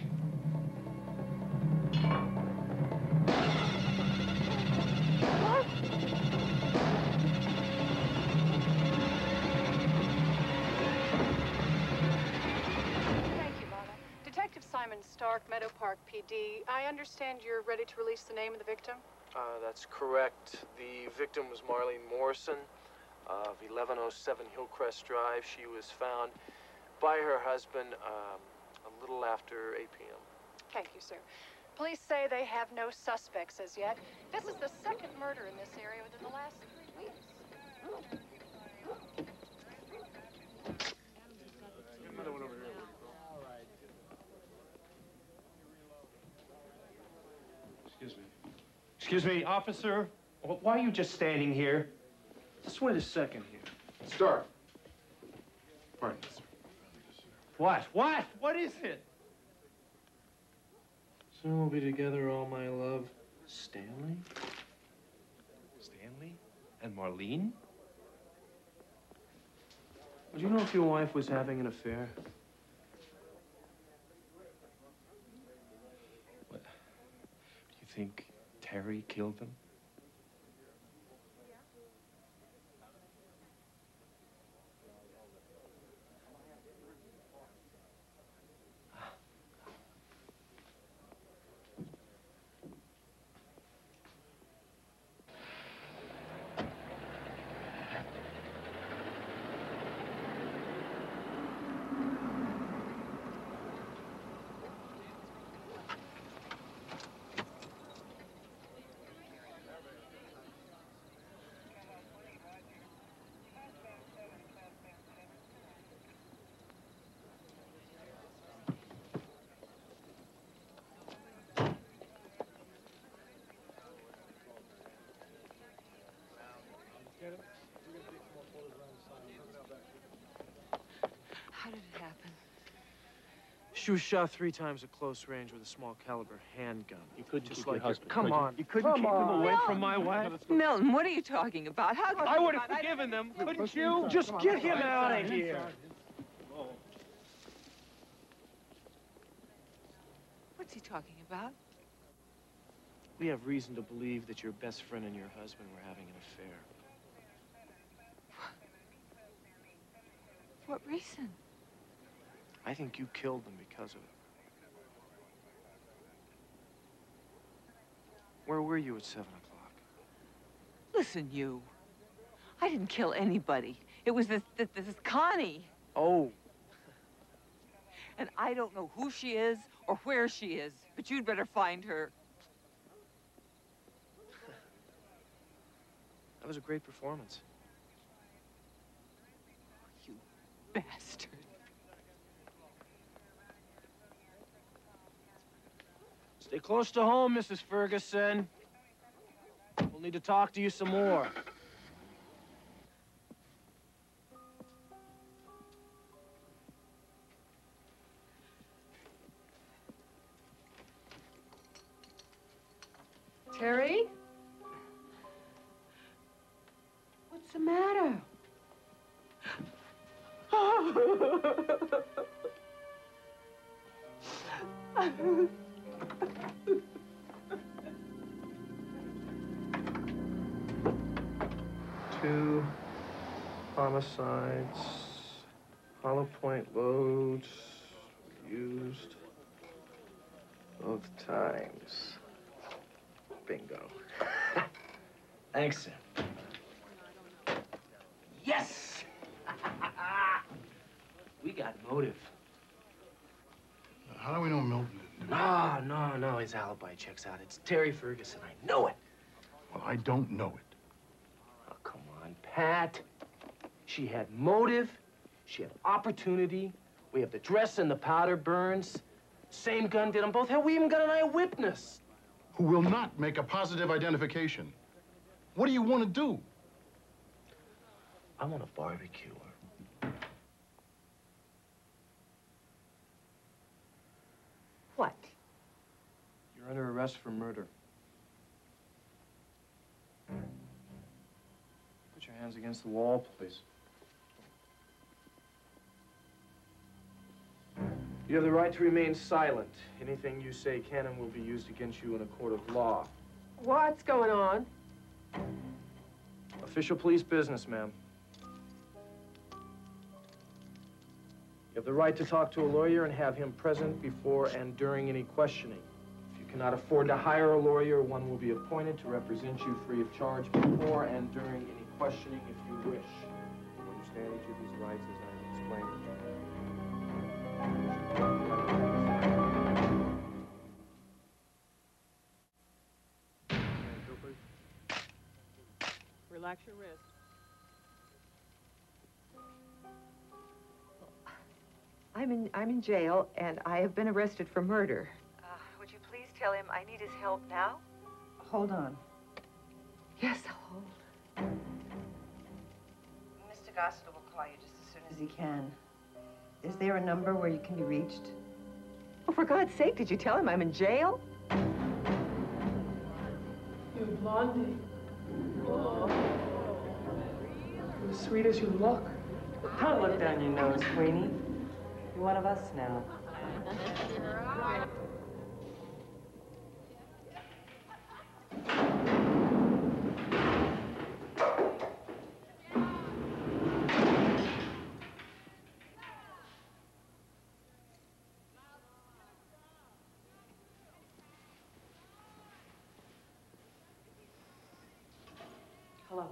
Stark, Meadow Park P D. I understand you're ready to release the name of the victim? Uh, that's correct. The victim was Marlene Morrison of eleven oh seven Hillcrest Drive. She was found by her husband um, a little after eight p m Thank you, sir. Police say they have no suspects as yet. This is the second murder in this area within the last three weeks. Another one over here. Excuse me. Excuse me, officer. Wh- Why are you just standing here? Just wait a second here. Stark. Pardon, sir. What? What? What is it? Soon we'll be together, all my love. Stanley? Stanley? And Marlene? Would you know if your wife was having an affair? What? Do you think Terry killed them? She was shot three times at close range with a small caliber handgun. You couldn't Just keep like your husband, Come could you? on. You couldn't Come keep him on. away Milton. from my wife? Milton, what are you talking about? How I would have forgiven them, couldn't you? Just get him out of here. What's he talking about? We have reason to believe that your best friend and your husband were having an affair. What reason? I think you killed them because of it. Where were you at seven o'clock? Listen, you. I didn't kill anybody. It was this, this, this Connie. Oh. And I don't know who she is or where she is, but you'd better find her. That was a great performance. You bastard. Stay close to home, Missus Ferguson. We'll need to talk to you some more. Terry? What's the matter? Two homicides, hollow point loads used both times. Bingo. Thanks, Sam. Yes! We got motive. How do we know Milton didn't do it? No, no, no, his alibi checks out. It's Terry Ferguson. I know it. Well, I don't know it. Oh, come on, Pat. She had motive. She had opportunity. We have the dress and the powder burns. Same gun did them both. Hell, we even got an eyewitness. Who will not make a positive identification. What do you want to do? I want to barbecue her. What? You're under arrest for murder. Put your hands against the wall, please. You have the right to remain silent. Anything you say can and will be used against you in a court of law. What's going on? Official police business, ma'am. You have the right to talk to a lawyer and have him present before and during any questioning. If you cannot afford to hire a lawyer, one will be appointed to represent you free of charge before and during any questioning if you wish. You understand each of these rights as I explained them. Relax your wrist. I'm in, I'm in jail, and I have been arrested for murder. Uh, would you please tell him I need his help now? Hold on. Yes, hold. Mister Gossett will call you just as soon as he can. Is there a number where you can be reached? Oh, for God's sake, did you tell him I'm in jail? You blondie. Oh. You're as sweet as you look. Don't look down your nose, Queenie. You're one of us now. Hello.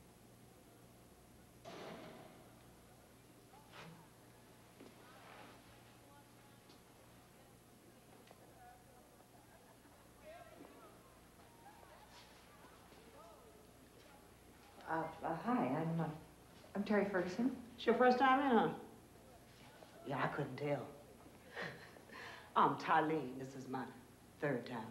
Uh, uh, hi, I'm, uh, I'm Terry Ferguson. It's your first time in, huh? Yeah, I couldn't tell. I'm Tylene. This is my third time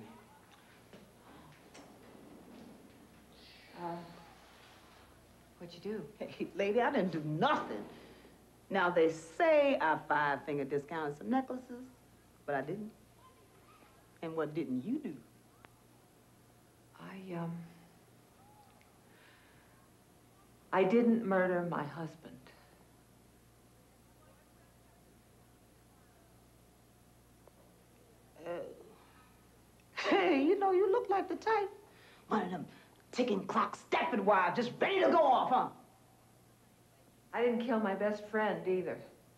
in. Uh, what'd you do? Hey, lady, I didn't do nothing. Now, they say I five-finger discounted some necklaces, But I didn't. And what didn't you do? I, um... I didn't murder my husband. Uh, hey, you know, you look like the type. One of them ticking clock stepping wives, just ready to go off, huh? I didn't kill my best friend either.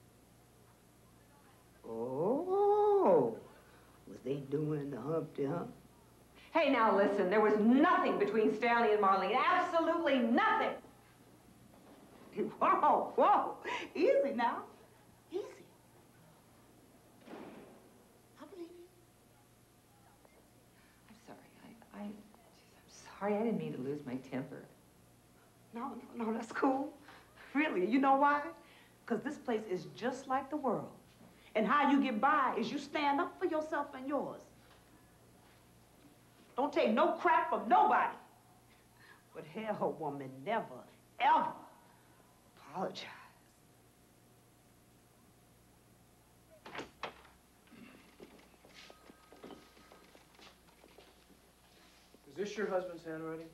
Oh, was they doing the Humpty Hump? Hey, now listen, there was nothing between Stanley and Marlene. Absolutely nothing. Whoa, whoa, easy now, easy. I believe you. I'm sorry, I, I, geez, I'm sorry, I didn't mean to lose my temper. No, no, no, that's cool. Really, you know why? Because this place is just like the world. And how you get by is you stand up for yourself and yours. Don't take no crap from nobody. But hell, woman, never, ever apologize. Is this your husband's handwriting?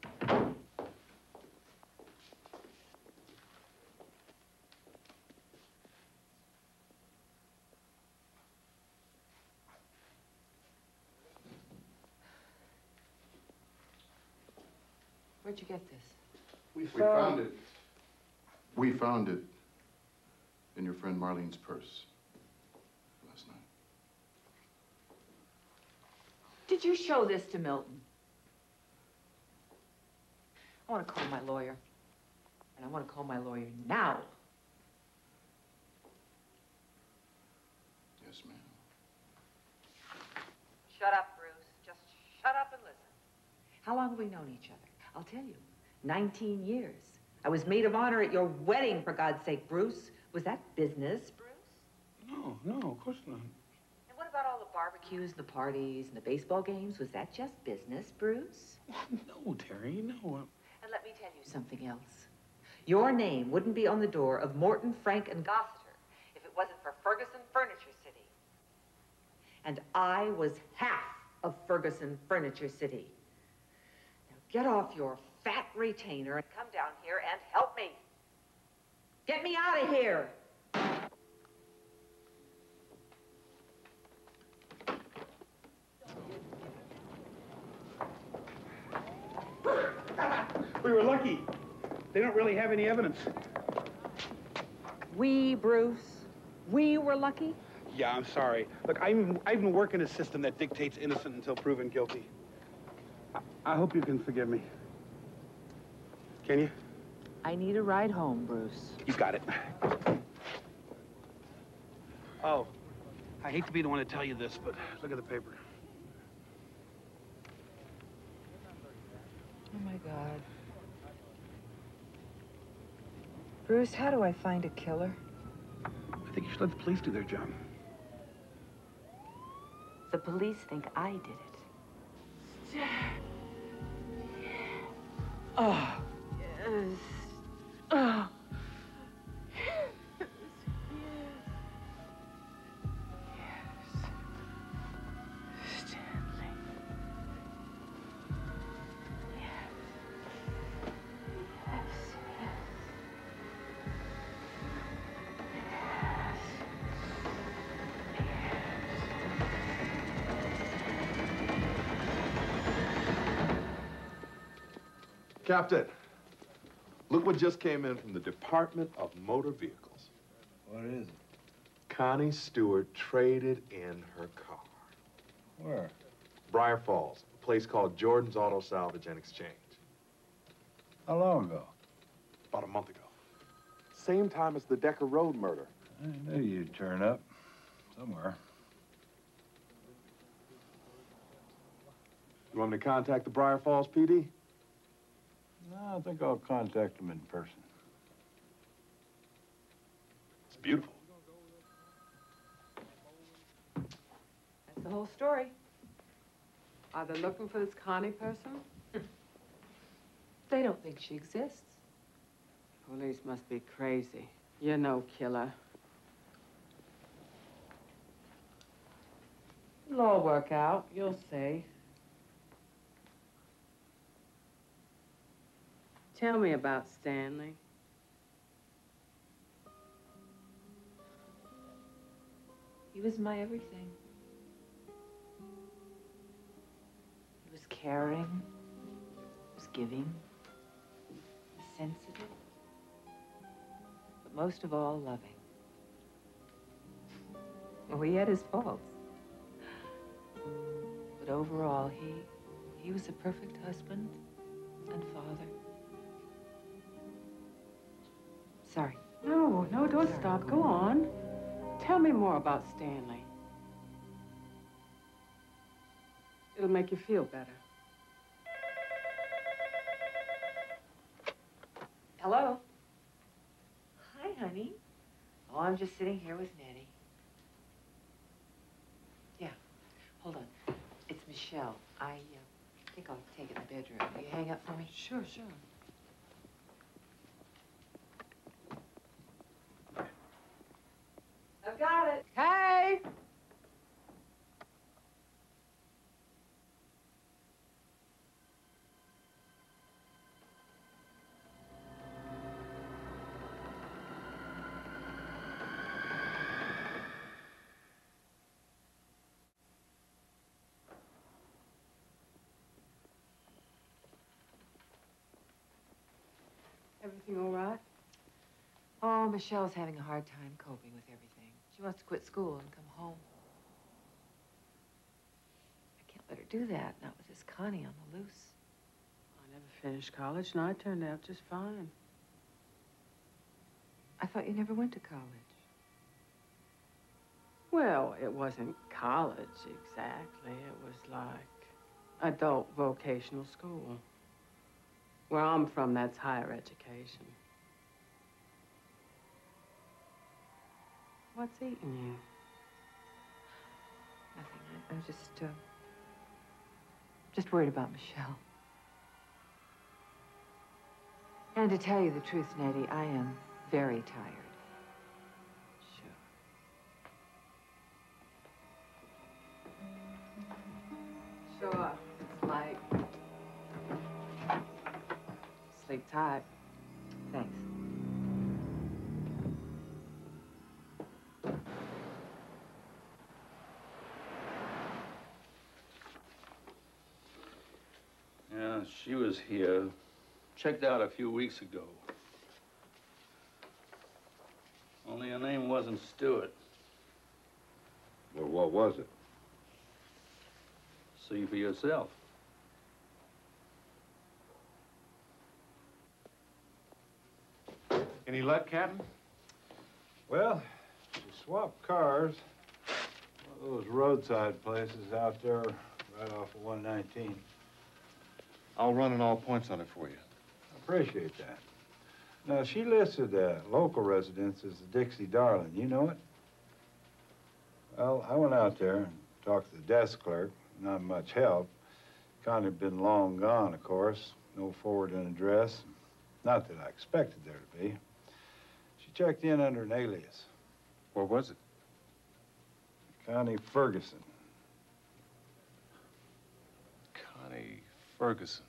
Where'd you get this? We found, we found it. We found it in your friend Marlene's purse last night. Did you show this to Milton? I want to call my lawyer. And I want to call my lawyer now. Yes, ma'am. Shut up, Bruce. Just shut up and listen. How long have we known each other? I'll tell you. nineteen years. I was maid of honor at your wedding, for God's sake, Bruce. Was that business, Bruce? No, no, of course not. And what about all the barbecues, the parties, and the baseball games? Was that just business, Bruce? No, Terry, no. And let me tell you something else. Your name wouldn't be on the door of Morton, Frank, and Gossiter if it wasn't for Ferguson Furniture City. And I was half of Ferguson Furniture City. Now get off your fat retainer and come down here and help me. Get me out of here. We were lucky. They don't really have any evidence. We, Bruce, we were lucky? Yeah, I'm sorry. Look, I'm, I've been working a system that dictates innocent until proven guilty. I, I hope you can forgive me. Can you? I need a ride home, Bruce. You got it. Oh, I hate to be the one to tell you this, but look at the paper. Oh, my God. Bruce, how do I find a killer? I think you should let the police do their job. The police think I did it. Oh. Yes. Oh. Captain, look what just came in from the Department of Motor Vehicles. What is it? Connie Stewart traded in her car. Where? Briar Falls, a place called Jordan's Auto Salvage and Exchange. How long ago? About a month ago. Same time as the Decker Road murder. I knew you'd turn up somewhere. You want me to contact the Briar Falls P D? No, I think I'll contact them in person. It's beautiful. That's the whole story. Are they looking for this Connie person? They don't think she exists. Police must be crazy. You're no killer. It'll all work out. You'll see. Tell me about Stanley. He was my everything. He was caring, he was giving, he was sensitive, but most of all, loving. Well, he had his faults. But overall, he, he was a perfect husband and father. Sorry. No, no, don't Sorry, stop. go Go on. Tell me more about Stanley. It'll make you feel better. Hello? Hi, honey. Oh, I'm just sitting here with Nettie. Yeah, hold on. It's Michelle. I uh, think I'll take it in the bedroom. Will you hang up for me? Sure, sure. I've got it. Hey! Everything all right? Oh, Michelle's having a hard time coping with everything. She wants to quit school and come home. I can't let her do that, not with this Connie on the loose. I never finished college, and I turned out just fine. I thought you never went to college. Well, it wasn't college exactly. It was like adult vocational school. Where I'm from, that's higher education. What's eating you? Nothing. I, I'm just, uh, just worried about Michelle. And to tell you the truth, Nettie, I am very tired. Sure. It's like... Sleep tight. Thanks. Yeah, she was here. Checked out a few weeks ago. Only her name wasn't Stewart. Well, what was it? See for yourself. Any luck, Captain? Well, we swapped cars. One of those roadside places out there right off of one nineteen. I'll run an all points on it for you. Appreciate that. Now, she listed a local residence as the Dixie Darling. You know it? Well, I went out there and talked to the desk clerk. Not much help. Connie had been long gone, of course. No forwarding address. Not that I expected there to be. She checked in under an alias. What was it? Connie Ferguson. Connie Ferguson.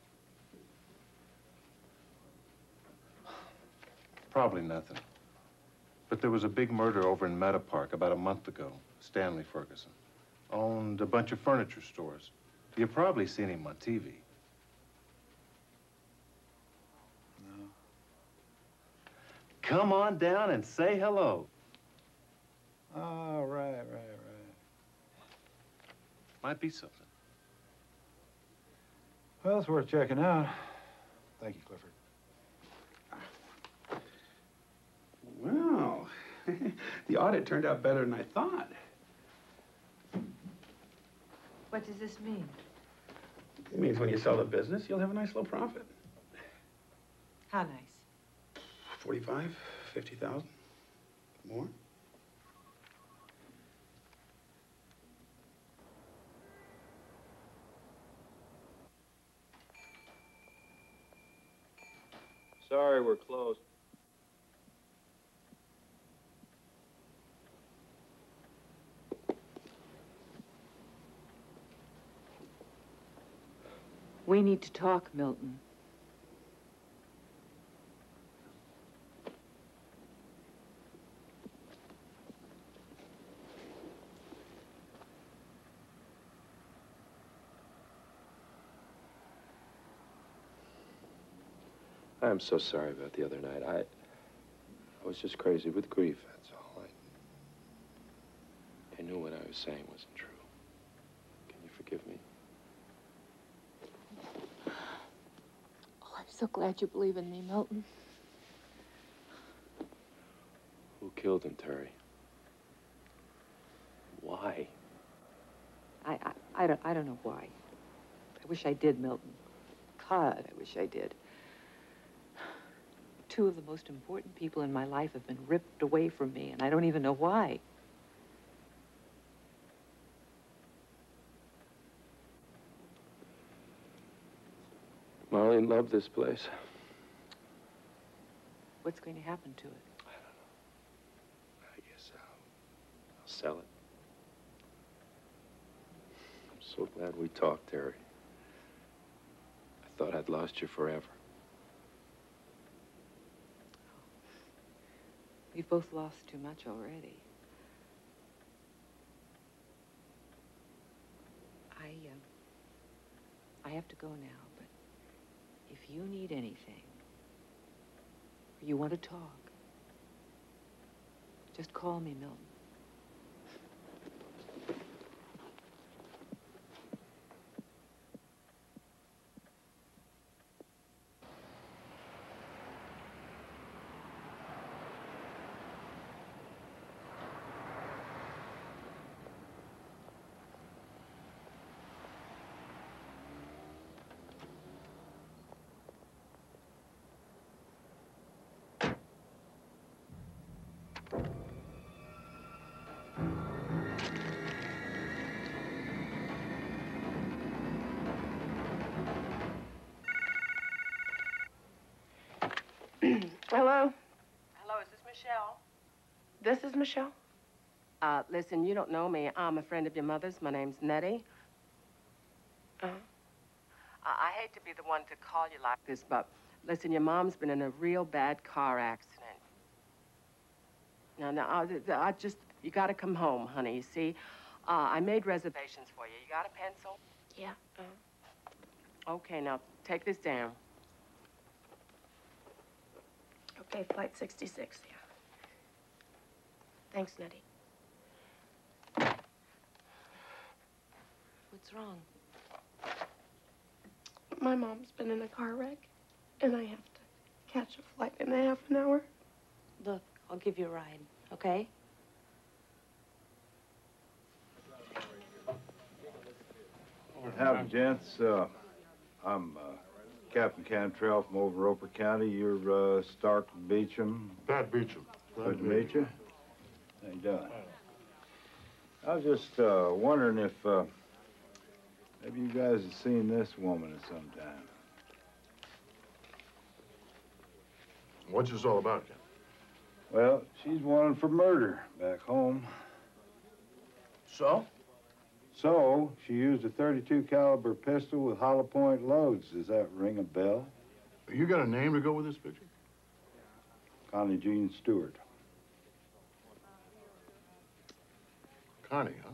Probably nothing. But there was a big murder over in Meadow Park about a month ago. Stanley Ferguson. Owned a bunch of furniture stores. You've probably seen him on T V. No. Come on down and say hello. Oh, right, right, right. Might be something. Well, it's worth checking out. Thank you, Clifford. Well, the audit turned out better than I thought. What does this mean? It means when you sell the business, you'll have a nice little profit. How nice? Forty-five, fifty thousand, more. Sorry, we're closed. We need to talk, Milton. I'm so sorry about the other night. I, I was just crazy with grief, that's all. I, I knew what I was saying wasn't true. Can you forgive me? Oh, I'm so glad you believe in me, Milton. Who killed him, Terry? Why? I, I, I don't, I don't know why. I wish I did, Milton. God, I wish I did. Two of the most important people in my life have been ripped away from me, and I don't even know why. Marlene loved this place. What's going to happen to it? I guess I'll, I'll sell it. I'm so glad we talked, Terry. I thought I'd lost you forever. We've both lost too much already. I, uh, I have to go now, but if you need anything, or you want to talk, just call me, Milton. Hello? Hello, is this Michelle? This is Michelle? Uh, listen, you don't know me. I'm a friend of your mother's. My name's Nettie. Uh, I, I hate to be the one to call you like this, but listen, your mom's been in a real bad car accident. Now, now, I, I just, you gotta come home, honey. You see, uh, I made reservations for you. You got a pencil? Yeah. Uh, okay, now, take this down. Okay, flight sixty-six, yeah. Thanks, Nettie. What's wrong? My mom's been in a car wreck, and I have to catch a flight in a half an hour. Look, I'll give you a ride, okay? Howdy, gents. Uh, I'm uh, Captain Cantrell from over Roper County. You're uh, Stark Beecham. Pat Beecham. Good to meet you. How you doing? I was just uh, wondering if uh, maybe you guys have seen this woman at some time. What's this all about, Ken? Well, she's wanted for murder back home. So? So, she used a thirty-two caliber pistol with hollow point loads. Does that ring a bell? You got a name to go with this picture? Connie Jean Stewart. Connie, huh?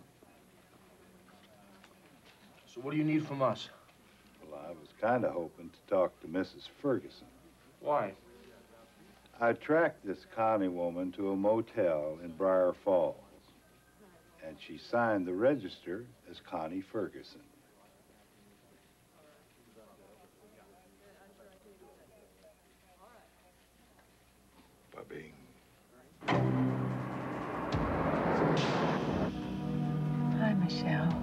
So what do you need from us? Well, I was kind of hoping to talk to Missus Ferguson. Why? I tracked this Connie woman to a motel in Briar Falls, and she signed the register as Connie Ferguson. Ba-bing. Hi, Michelle.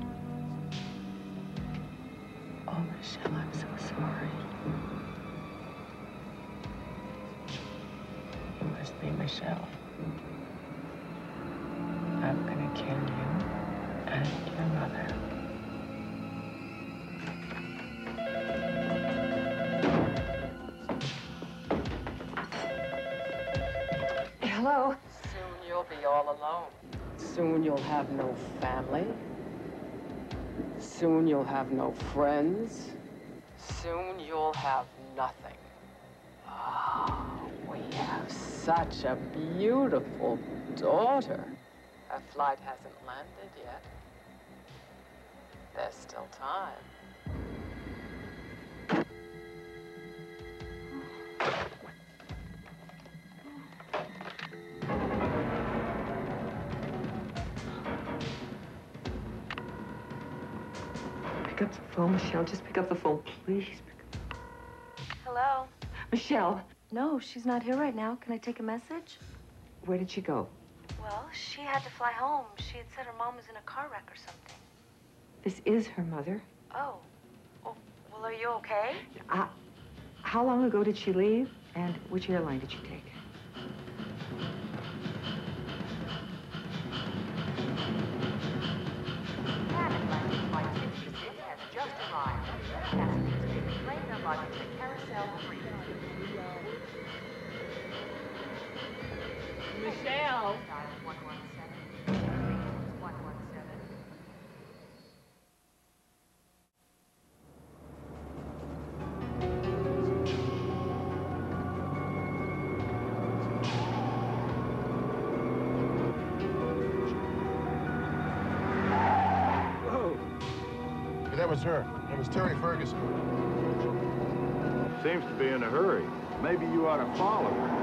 Oh, Michelle, I'm so sorry. You must be Michelle. I'm gonna kill you and your mother. Hello? Soon you'll be all alone. Soon you'll have no family. Soon you'll have no friends. Soon you'll have nothing. Oh, we have such a beautiful daughter. Her flight hasn't landed yet. There's still time. Pick up the phone, Michelle. Just pick up the phone, please. Hello? Michelle, No, she's not here right now. Can I take a message? where did she go? Well, she had to fly home. She had said her mom was in a car wreck or something. This is her mother. Oh. Oh, well, are you okay? Uh, how long ago did she leave? And which airline did she take? Flight sixty-six has just arrived. Passengers may reclaim their luggage at Carousel three. Michelle. one one seven. one one seven. Hey, that was her. That was Terry Ferguson. Seems to be in a hurry. Maybe you ought to follow her.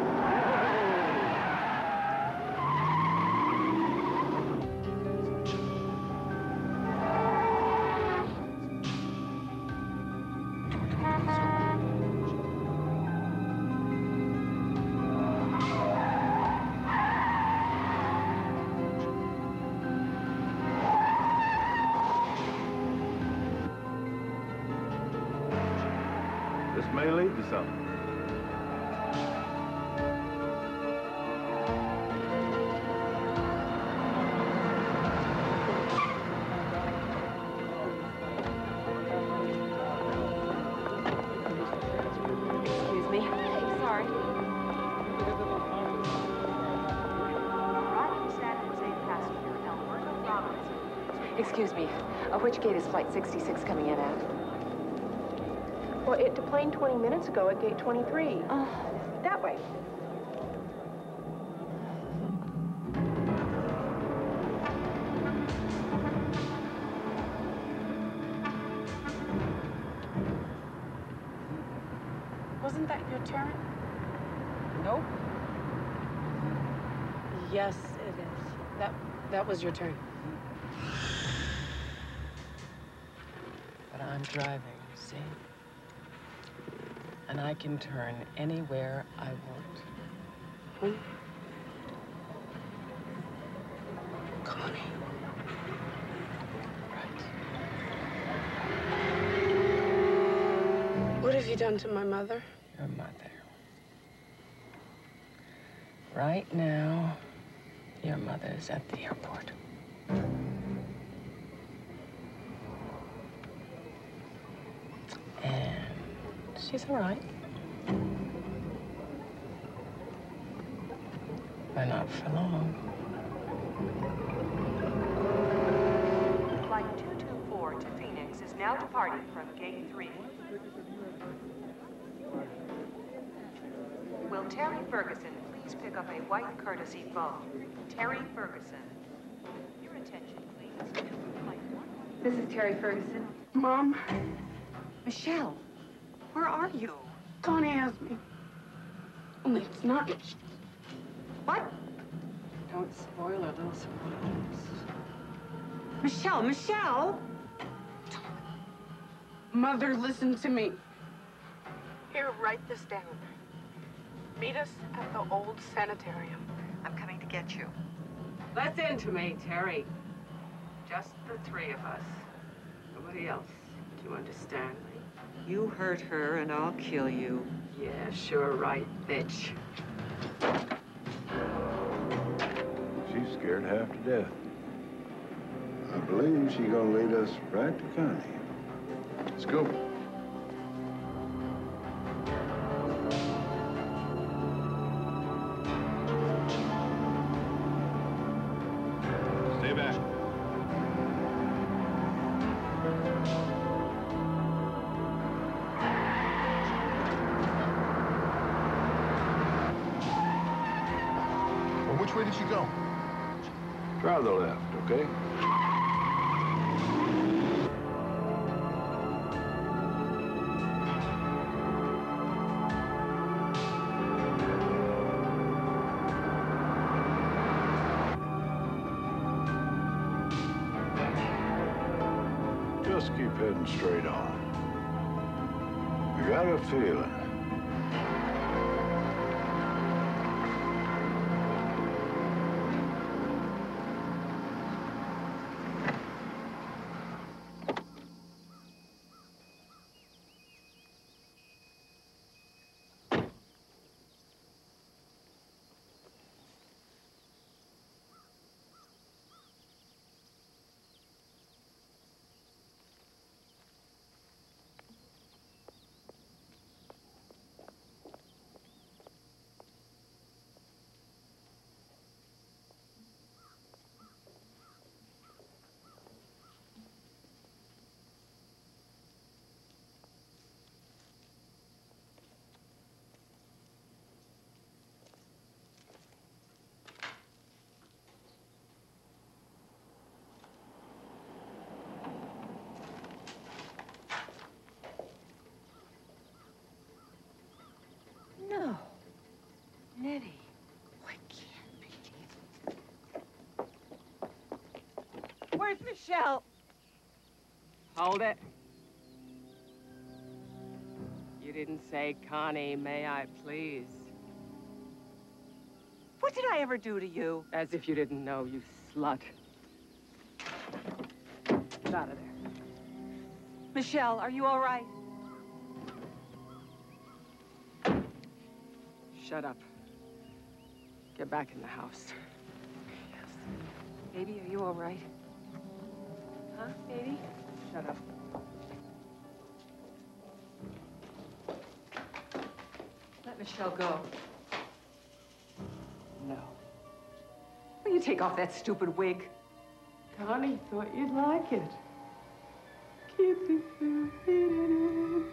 This may lead to something. Excuse me. Sorry. Arriving San Jose passenger Alberto Robinson. Excuse me, uh, which gate is flight sixty-six coming in at? Well, it deplaned twenty minutes ago at gate twenty-three. Uh, That way. Wasn't that your turn? Nope. Yes, it is. That that was your turn. But I'm driving, see? And I can turn anywhere I want. Hmm? Connie. What have you done to my mother? Your mother. Right now, your mother's at the airport. And she's all right. But not for long. Flight two two four to Phoenix is now departing from gate three. Will Terry Ferguson please pick up a white courtesy phone? Terry Ferguson. Your attention, please. Flight one. This is Terry Ferguson. Mom, Michelle, where are you? Connie has me. Only it's not. What? Don't spoil her little surprise. Michelle, Michelle! Mother, listen to me. Here, write this down. Meet us at the old sanitarium. I'm coming to get you. Listen to me, Terry. Just the three of us. Nobody else. Do you understand me? You hurt her and I'll kill you. Yeah, sure right, bitch. She's scared half to death. I believe she's gonna lead us right to Connie. Let's go. Stay back. way did she go? Try the left, okay? Just keep heading straight on. I got a feeling. No. Nettie. Why can't be? Where's Michelle? Hold it. You didn't say, Connie, may I please? What did I ever do to you? As if you didn't know, you slut. Get out of there. Michelle, are you all right? Shut up. Get back in the house. Yes. Baby, are you all right? Huh, baby? Shut up. Let Michelle go. No. Will you take off that stupid wig? Connie thought you'd like it. Keep it moving.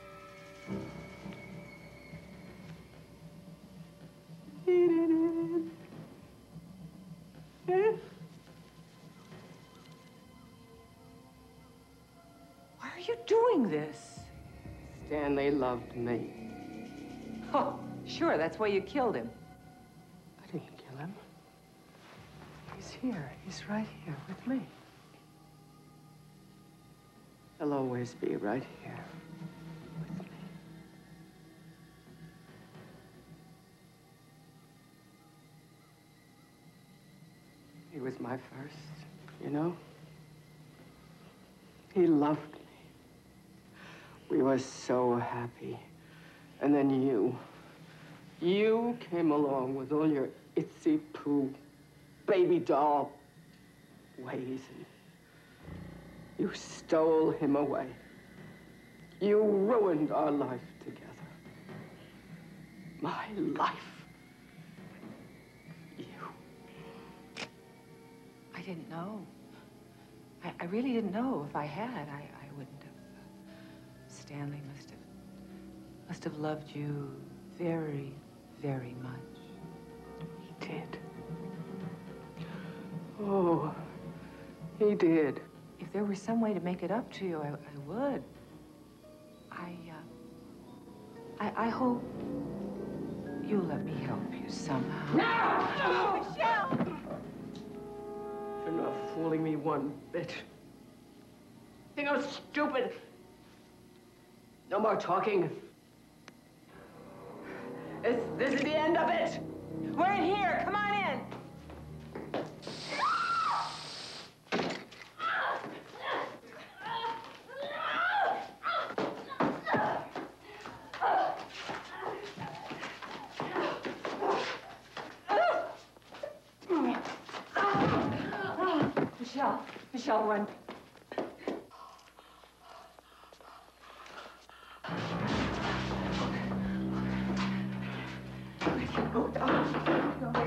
Why are you doing this? Stanley loved me. Oh, sure, that's why you killed him. I didn't kill him. He's here. He's right here with me. He'll always be right here. He was my first, you know? He loved me. We were so happy. And then you, you came along with all your itsy-poo baby doll ways, and you stole him away. You ruined our life together. My life. I didn't know. I, I really didn't know. If I had, I, I wouldn't have. Stanley must have, must have loved you very, very much. He did. Oh, he did. If there were some way to make it up to you, I, I would. I, uh, I, I hope you'll let me help you somehow. No! No! Michelle! You're not fooling me one bit. Think I'm stupid. No more talking. This, this is the end of it. We're in here. Come on in. Michelle, Michelle, run. Go down. Go.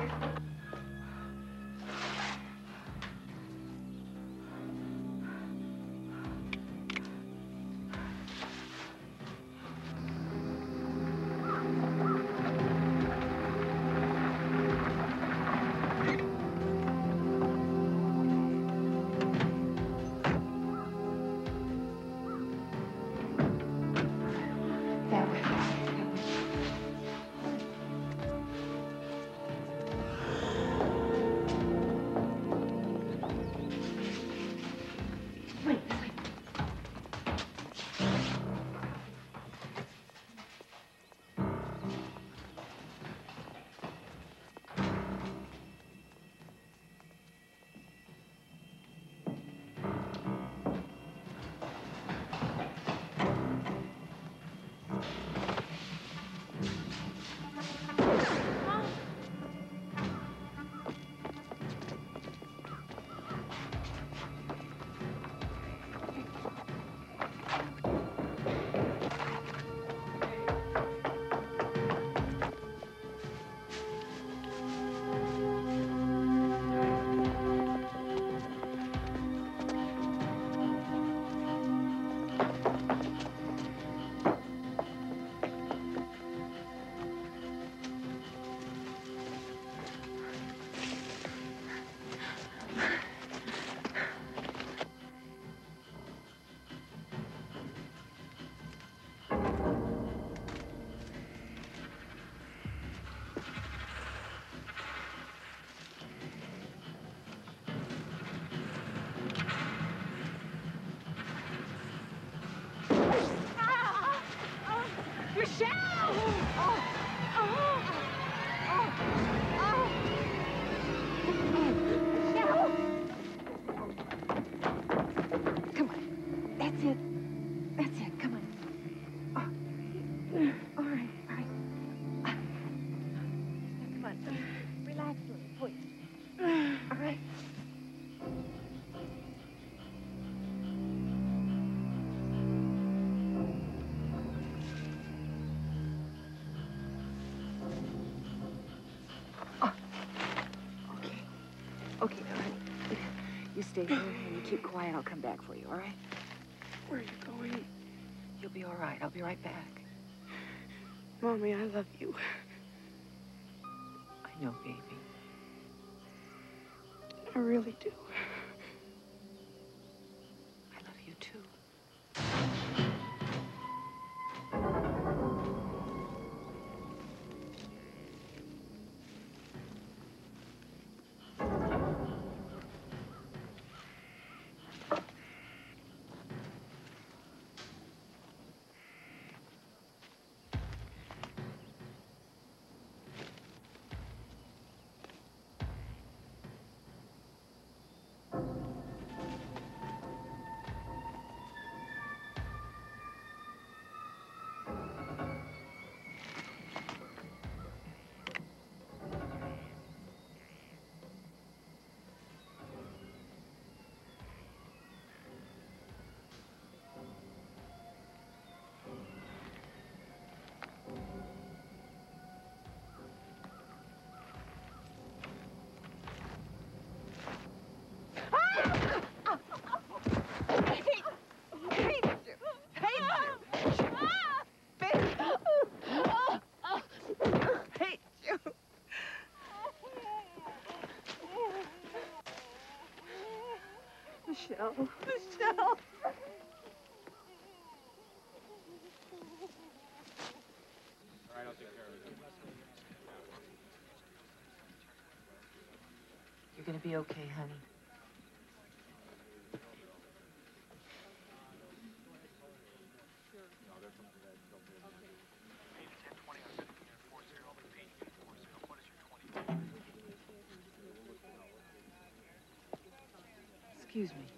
Michelle! Oh, oh, oh, oh. Michelle! Come on. That's it. That's it. Come on. Oh. All right, all right. Now, come on. Relax a little, please. All right. Okay, now, honey. You stay here and you keep quiet. I'll come back for you, all right? Where are you going? You'll be all right. I'll be right back. Mommy, I love you. I know, baby. I really do. I love you, too. Michelle. Michelle. You're gonna be okay, honey. Excuse me.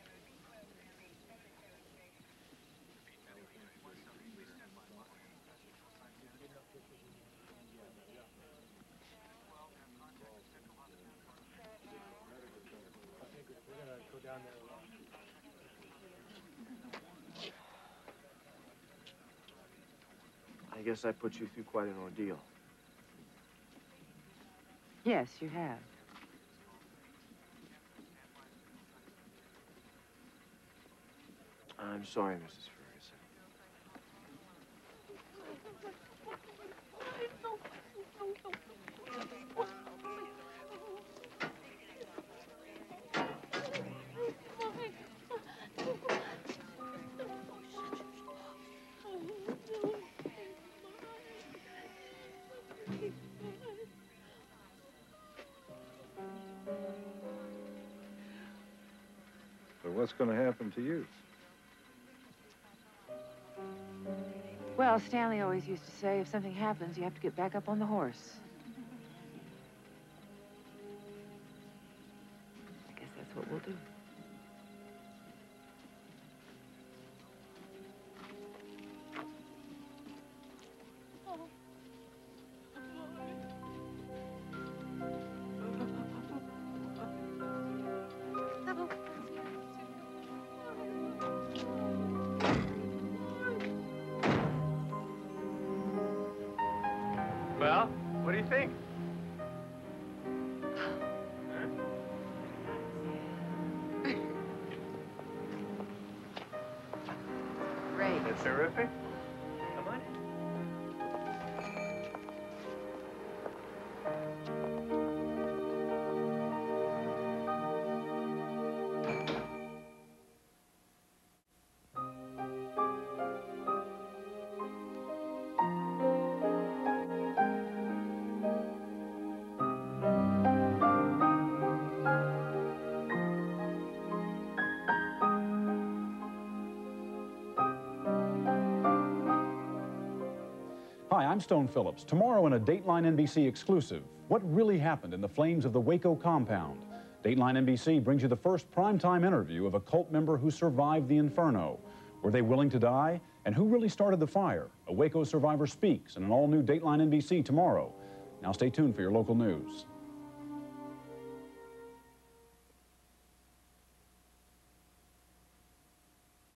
I guess I put you through quite an ordeal. Yes, you have. I'm sorry, Missus Ferguson. So what's going to happen to you? Well, Stanley always used to say, if something happens, you have to get back up on the horse. I guess that's what we'll do. Well, what do you think? Great. That's terrific. Come on. Hi, I'm Stone Phillips. Tomorrow in a Dateline N B C exclusive, what really happened in the flames of the Waco compound? Dateline N B C brings you the first primetime interview of a cult member who survived the inferno. Were they willing to die? And who really started the fire? A Waco survivor speaks in an all-new Dateline N B C tomorrow. Now stay tuned for your local news.